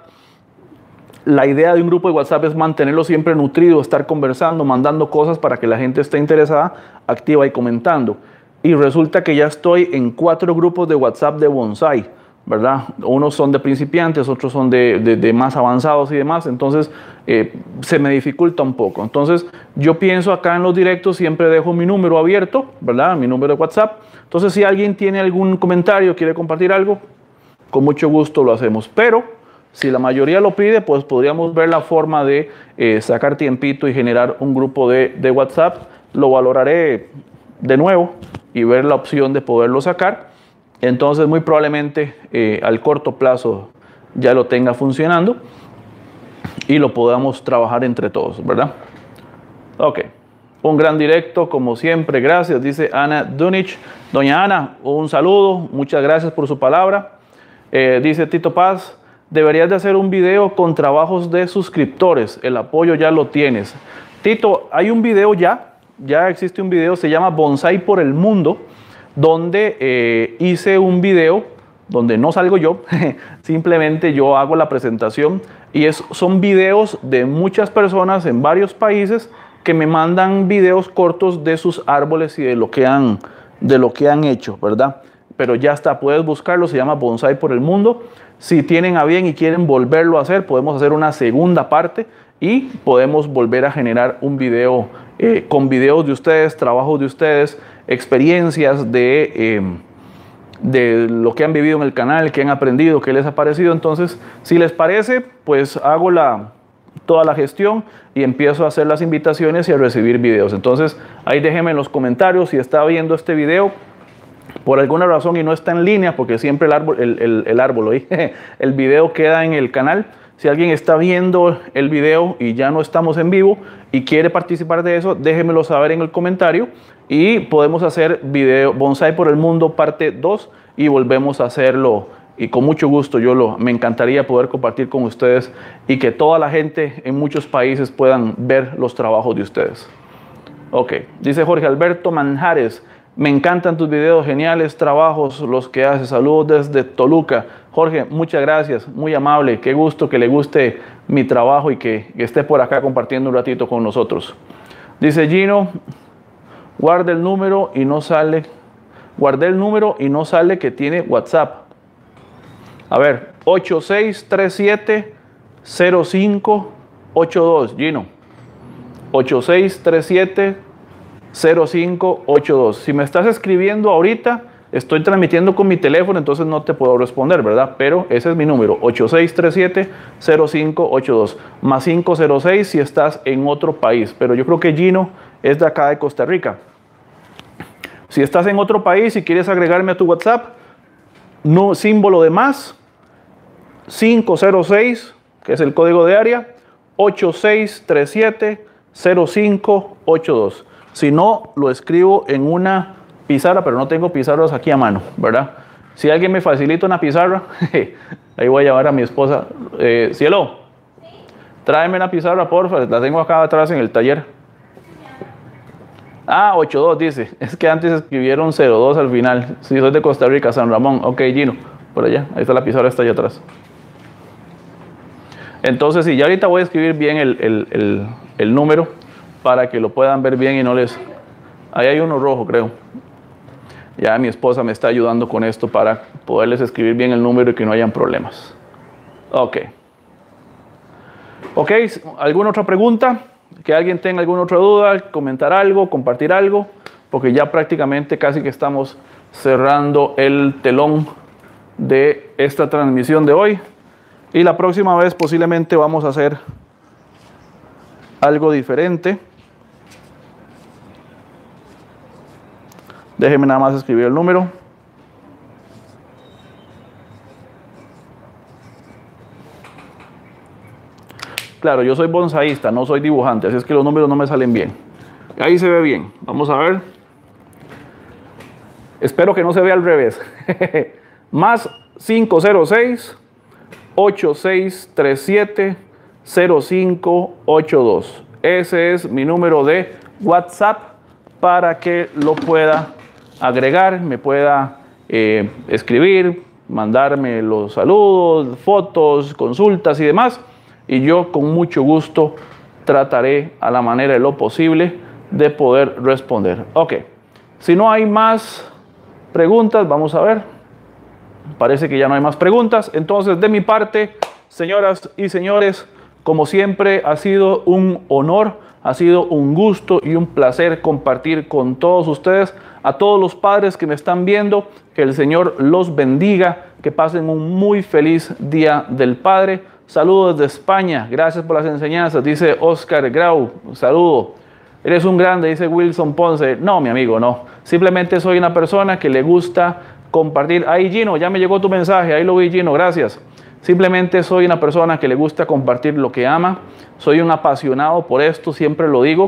la idea de un grupo de WhatsApp es mantenerlo siempre nutrido, estar conversando, mandando cosas para que la gente esté interesada, activa y comentando. Y resulta que ya estoy en cuatro grupos de WhatsApp de bonsai, ¿verdad? Unos son de principiantes, otros son de, de, de más avanzados y demás. Entonces eh, se me dificulta un poco. Entonces yo pienso acá en los directos, siempre dejo mi número abierto, ¿verdad? Mi número de WhatsApp. Entonces si alguien tiene algún comentario, quiere compartir algo, con mucho gusto lo hacemos. Pero Si la mayoría lo pide, pues podríamos ver la forma de eh, sacar tiempito y generar un grupo de, de WhatsApp. Lo valoraré de nuevo y ver la opción de poderlo sacar. Entonces, muy probablemente eh, al corto plazo ya lo tenga funcionando y lo podamos trabajar entre todos, ¿verdad? Ok. Un gran directo, como siempre. Gracias, dice Ana Dunich. Doña Ana, un saludo. Muchas gracias por su palabra. Eh, dice Tito Paz. Deberías de hacer un video con trabajos de suscriptores. El apoyo ya lo tienes. Tito, hay un video ya. Ya existe un video, se llama Bonsai por el Mundo, donde eh, hice un video donde no salgo yo. Simplemente yo hago la presentación. Y es, son videos de muchas personas en varios países que me mandan videos cortos de sus árboles y de lo que han, de lo que han hecho, ¿verdad? Pero ya está, puedes buscarlo, se llama Bonsai por el Mundo. Si tienen a bien y quieren volverlo a hacer, podemos hacer una segunda parte y podemos volver a generar un video eh, con videos de ustedes, trabajos de ustedes, experiencias de, eh, de lo que han vivido en el canal, que han aprendido, que les ha parecido. Entonces, si les parece, pues hago la, toda la gestión y empiezo a hacer las invitaciones y a recibir videos. Entonces, ahí déjenme en los comentarios si está viendo este video por alguna razón y no está en línea, porque siempre el árbol, el, el, el árbol, ¿eh? el video queda en el canal. Si alguien está viendo el video y ya no estamos en vivo y quiere participar de eso, déjenmelo saber en el comentario y podemos hacer video Bonsai por el Mundo parte dos y volvemos a hacerlo. Y con mucho gusto, yo lo, me encantaría poder compartir con ustedes y que toda la gente en muchos países puedan ver los trabajos de ustedes. Ok, dice Jorge Alberto Manjares. Me encantan tus videos, geniales trabajos los que haces. Saludos desde Toluca. Jorge, muchas gracias, muy amable. Qué gusto que le guste mi trabajo y que, que esté por acá compartiendo un ratito con nosotros. Dice Gino, guarda el número y no sale. Guardé el número y no sale que tiene WhatsApp. A ver, ocho seis tres siete cero cinco ocho dos, Gino. ocho seis tres siete cero cinco ocho dos. Si me estás escribiendo ahorita, estoy transmitiendo con mi teléfono, entonces no te puedo responder, ¿verdad? Pero ese es mi número, ocho seis tres siete cero cinco ocho dos, más cinco cero seis si estás en otro país. Pero yo creo que Gino es de acá de Costa Rica. Si estás en otro país y quieres agregarme a tu WhatsApp, no, símbolo de más, cinco cero seis, que es el código de área, ocho seis tres siete cero cinco ocho dos. Si no, lo escribo en una pizarra, pero no tengo pizarras aquí a mano, ¿verdad? Si alguien me facilita una pizarra, ahí voy a llevar a mi esposa. Eh, Cielo, tráeme una pizarra, porfa, la tengo acá atrás en el taller. Ah, ocho dos dice, es que antes escribieron cero dos al final. Si soy de Costa Rica, San Ramón. Ok, Gino, por allá, ahí está la pizarra, está allá atrás. Entonces, sí, ya ahorita voy a escribir bien el, el, el, el número para que lo puedan ver bien y no les... Ahí hay uno rojo, creo. Ya mi esposa me está ayudando con esto para poderles escribir bien el número y que no hayan problemas. Ok. Ok, ¿alguna otra pregunta? Que alguien tenga alguna otra duda, comentar algo, compartir algo, porque ya prácticamente casi que estamos cerrando el telón de esta transmisión de hoy. Y la próxima vez posiblemente vamos a hacer algo diferente. Déjenme nada más escribir el número. Claro, yo soy bonsaísta, no soy dibujante, así es que los números no me salen bien. Ahí se ve bien. Vamos a ver. Espero que no se vea al revés. Más cinco cero seis ocho seis tres siete cero cinco ocho dos. Ese es mi número de WhatsApp para que lo pueda agregar, me pueda eh, escribir, mandarme los saludos, fotos, consultas y demás. Y yo con mucho gusto trataré a la manera de lo posible de poder responder. Ok, si no hay más preguntas, vamos a ver. Parece que ya no hay más preguntas. Entonces, de mi parte, señoras y señores, Como siempre, ha sido un honor, ha sido un gusto y un placer compartir con todos ustedes. A todos los padres que me están viendo, que el Señor los bendiga, que pasen un muy feliz Día del Padre. Saludos desde España, gracias por las enseñanzas, dice Oscar Grau, un saludo. Eres un grande, dice Wilson Ponce. No, mi amigo, no. Simplemente soy una persona que le gusta compartir. Ahí, Gino, ya me llegó tu mensaje, ahí lo vi, Gino, gracias. Simplemente soy una persona que le gusta compartir lo que ama. Soy un apasionado por esto, siempre lo digo.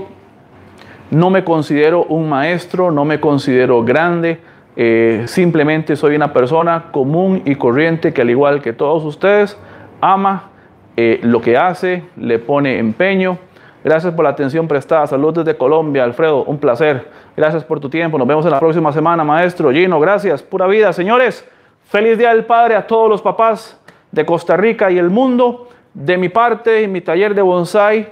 No me considero un maestro, no me considero grande. Eh, simplemente soy una persona común y corriente que, al igual que todos ustedes, ama eh, lo que hace, le pone empeño. Gracias por la atención prestada. Saludos desde Colombia, Alfredo, un placer. Gracias por tu tiempo. Nos vemos en la próxima semana, maestro. Gino, gracias. Pura vida, señores. Feliz Día del Padre a todos los papás de Costa Rica y el mundo. De mi parte, mi taller de bonsai,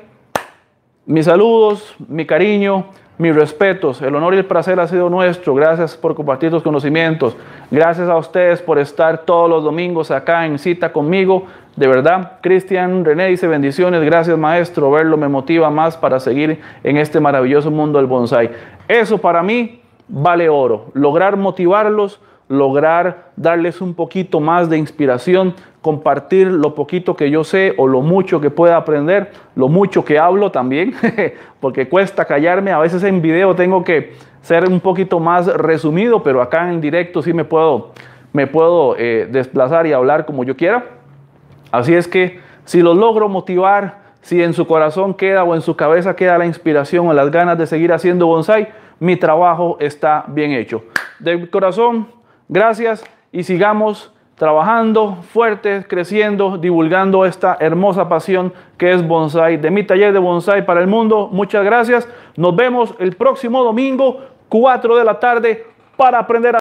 mis saludos, mi cariño, mis respetos. El honor y el placer ha sido nuestro. Gracias por compartir tus conocimientos. Gracias a ustedes por estar todos los domingos acá en cita conmigo. De verdad, Cristian René dice bendiciones. Gracias, maestro. Verlo me motiva más para seguir en este maravilloso mundo del bonsai. Eso para mí vale oro. Lograr motivarlos, lograr darles un poquito más de inspiración, compartir lo poquito que yo sé o lo mucho que pueda aprender, lo mucho que hablo también, porque cuesta callarme. A veces en video tengo que ser un poquito más resumido, pero acá en directo sí me puedo, me puedo eh, desplazar y hablar como yo quiera. Así es que si los logro motivar, si en su corazón queda o en su cabeza queda la inspiración o las ganas de seguir haciendo bonsai, mi trabajo está bien hecho. De corazón, gracias y sigamos trabajando fuertes, creciendo, divulgando esta hermosa pasión que es bonsai, de mi taller de bonsai para el mundo. Muchas gracias. Nos vemos el próximo domingo, cuatro de la tarde, para aprender a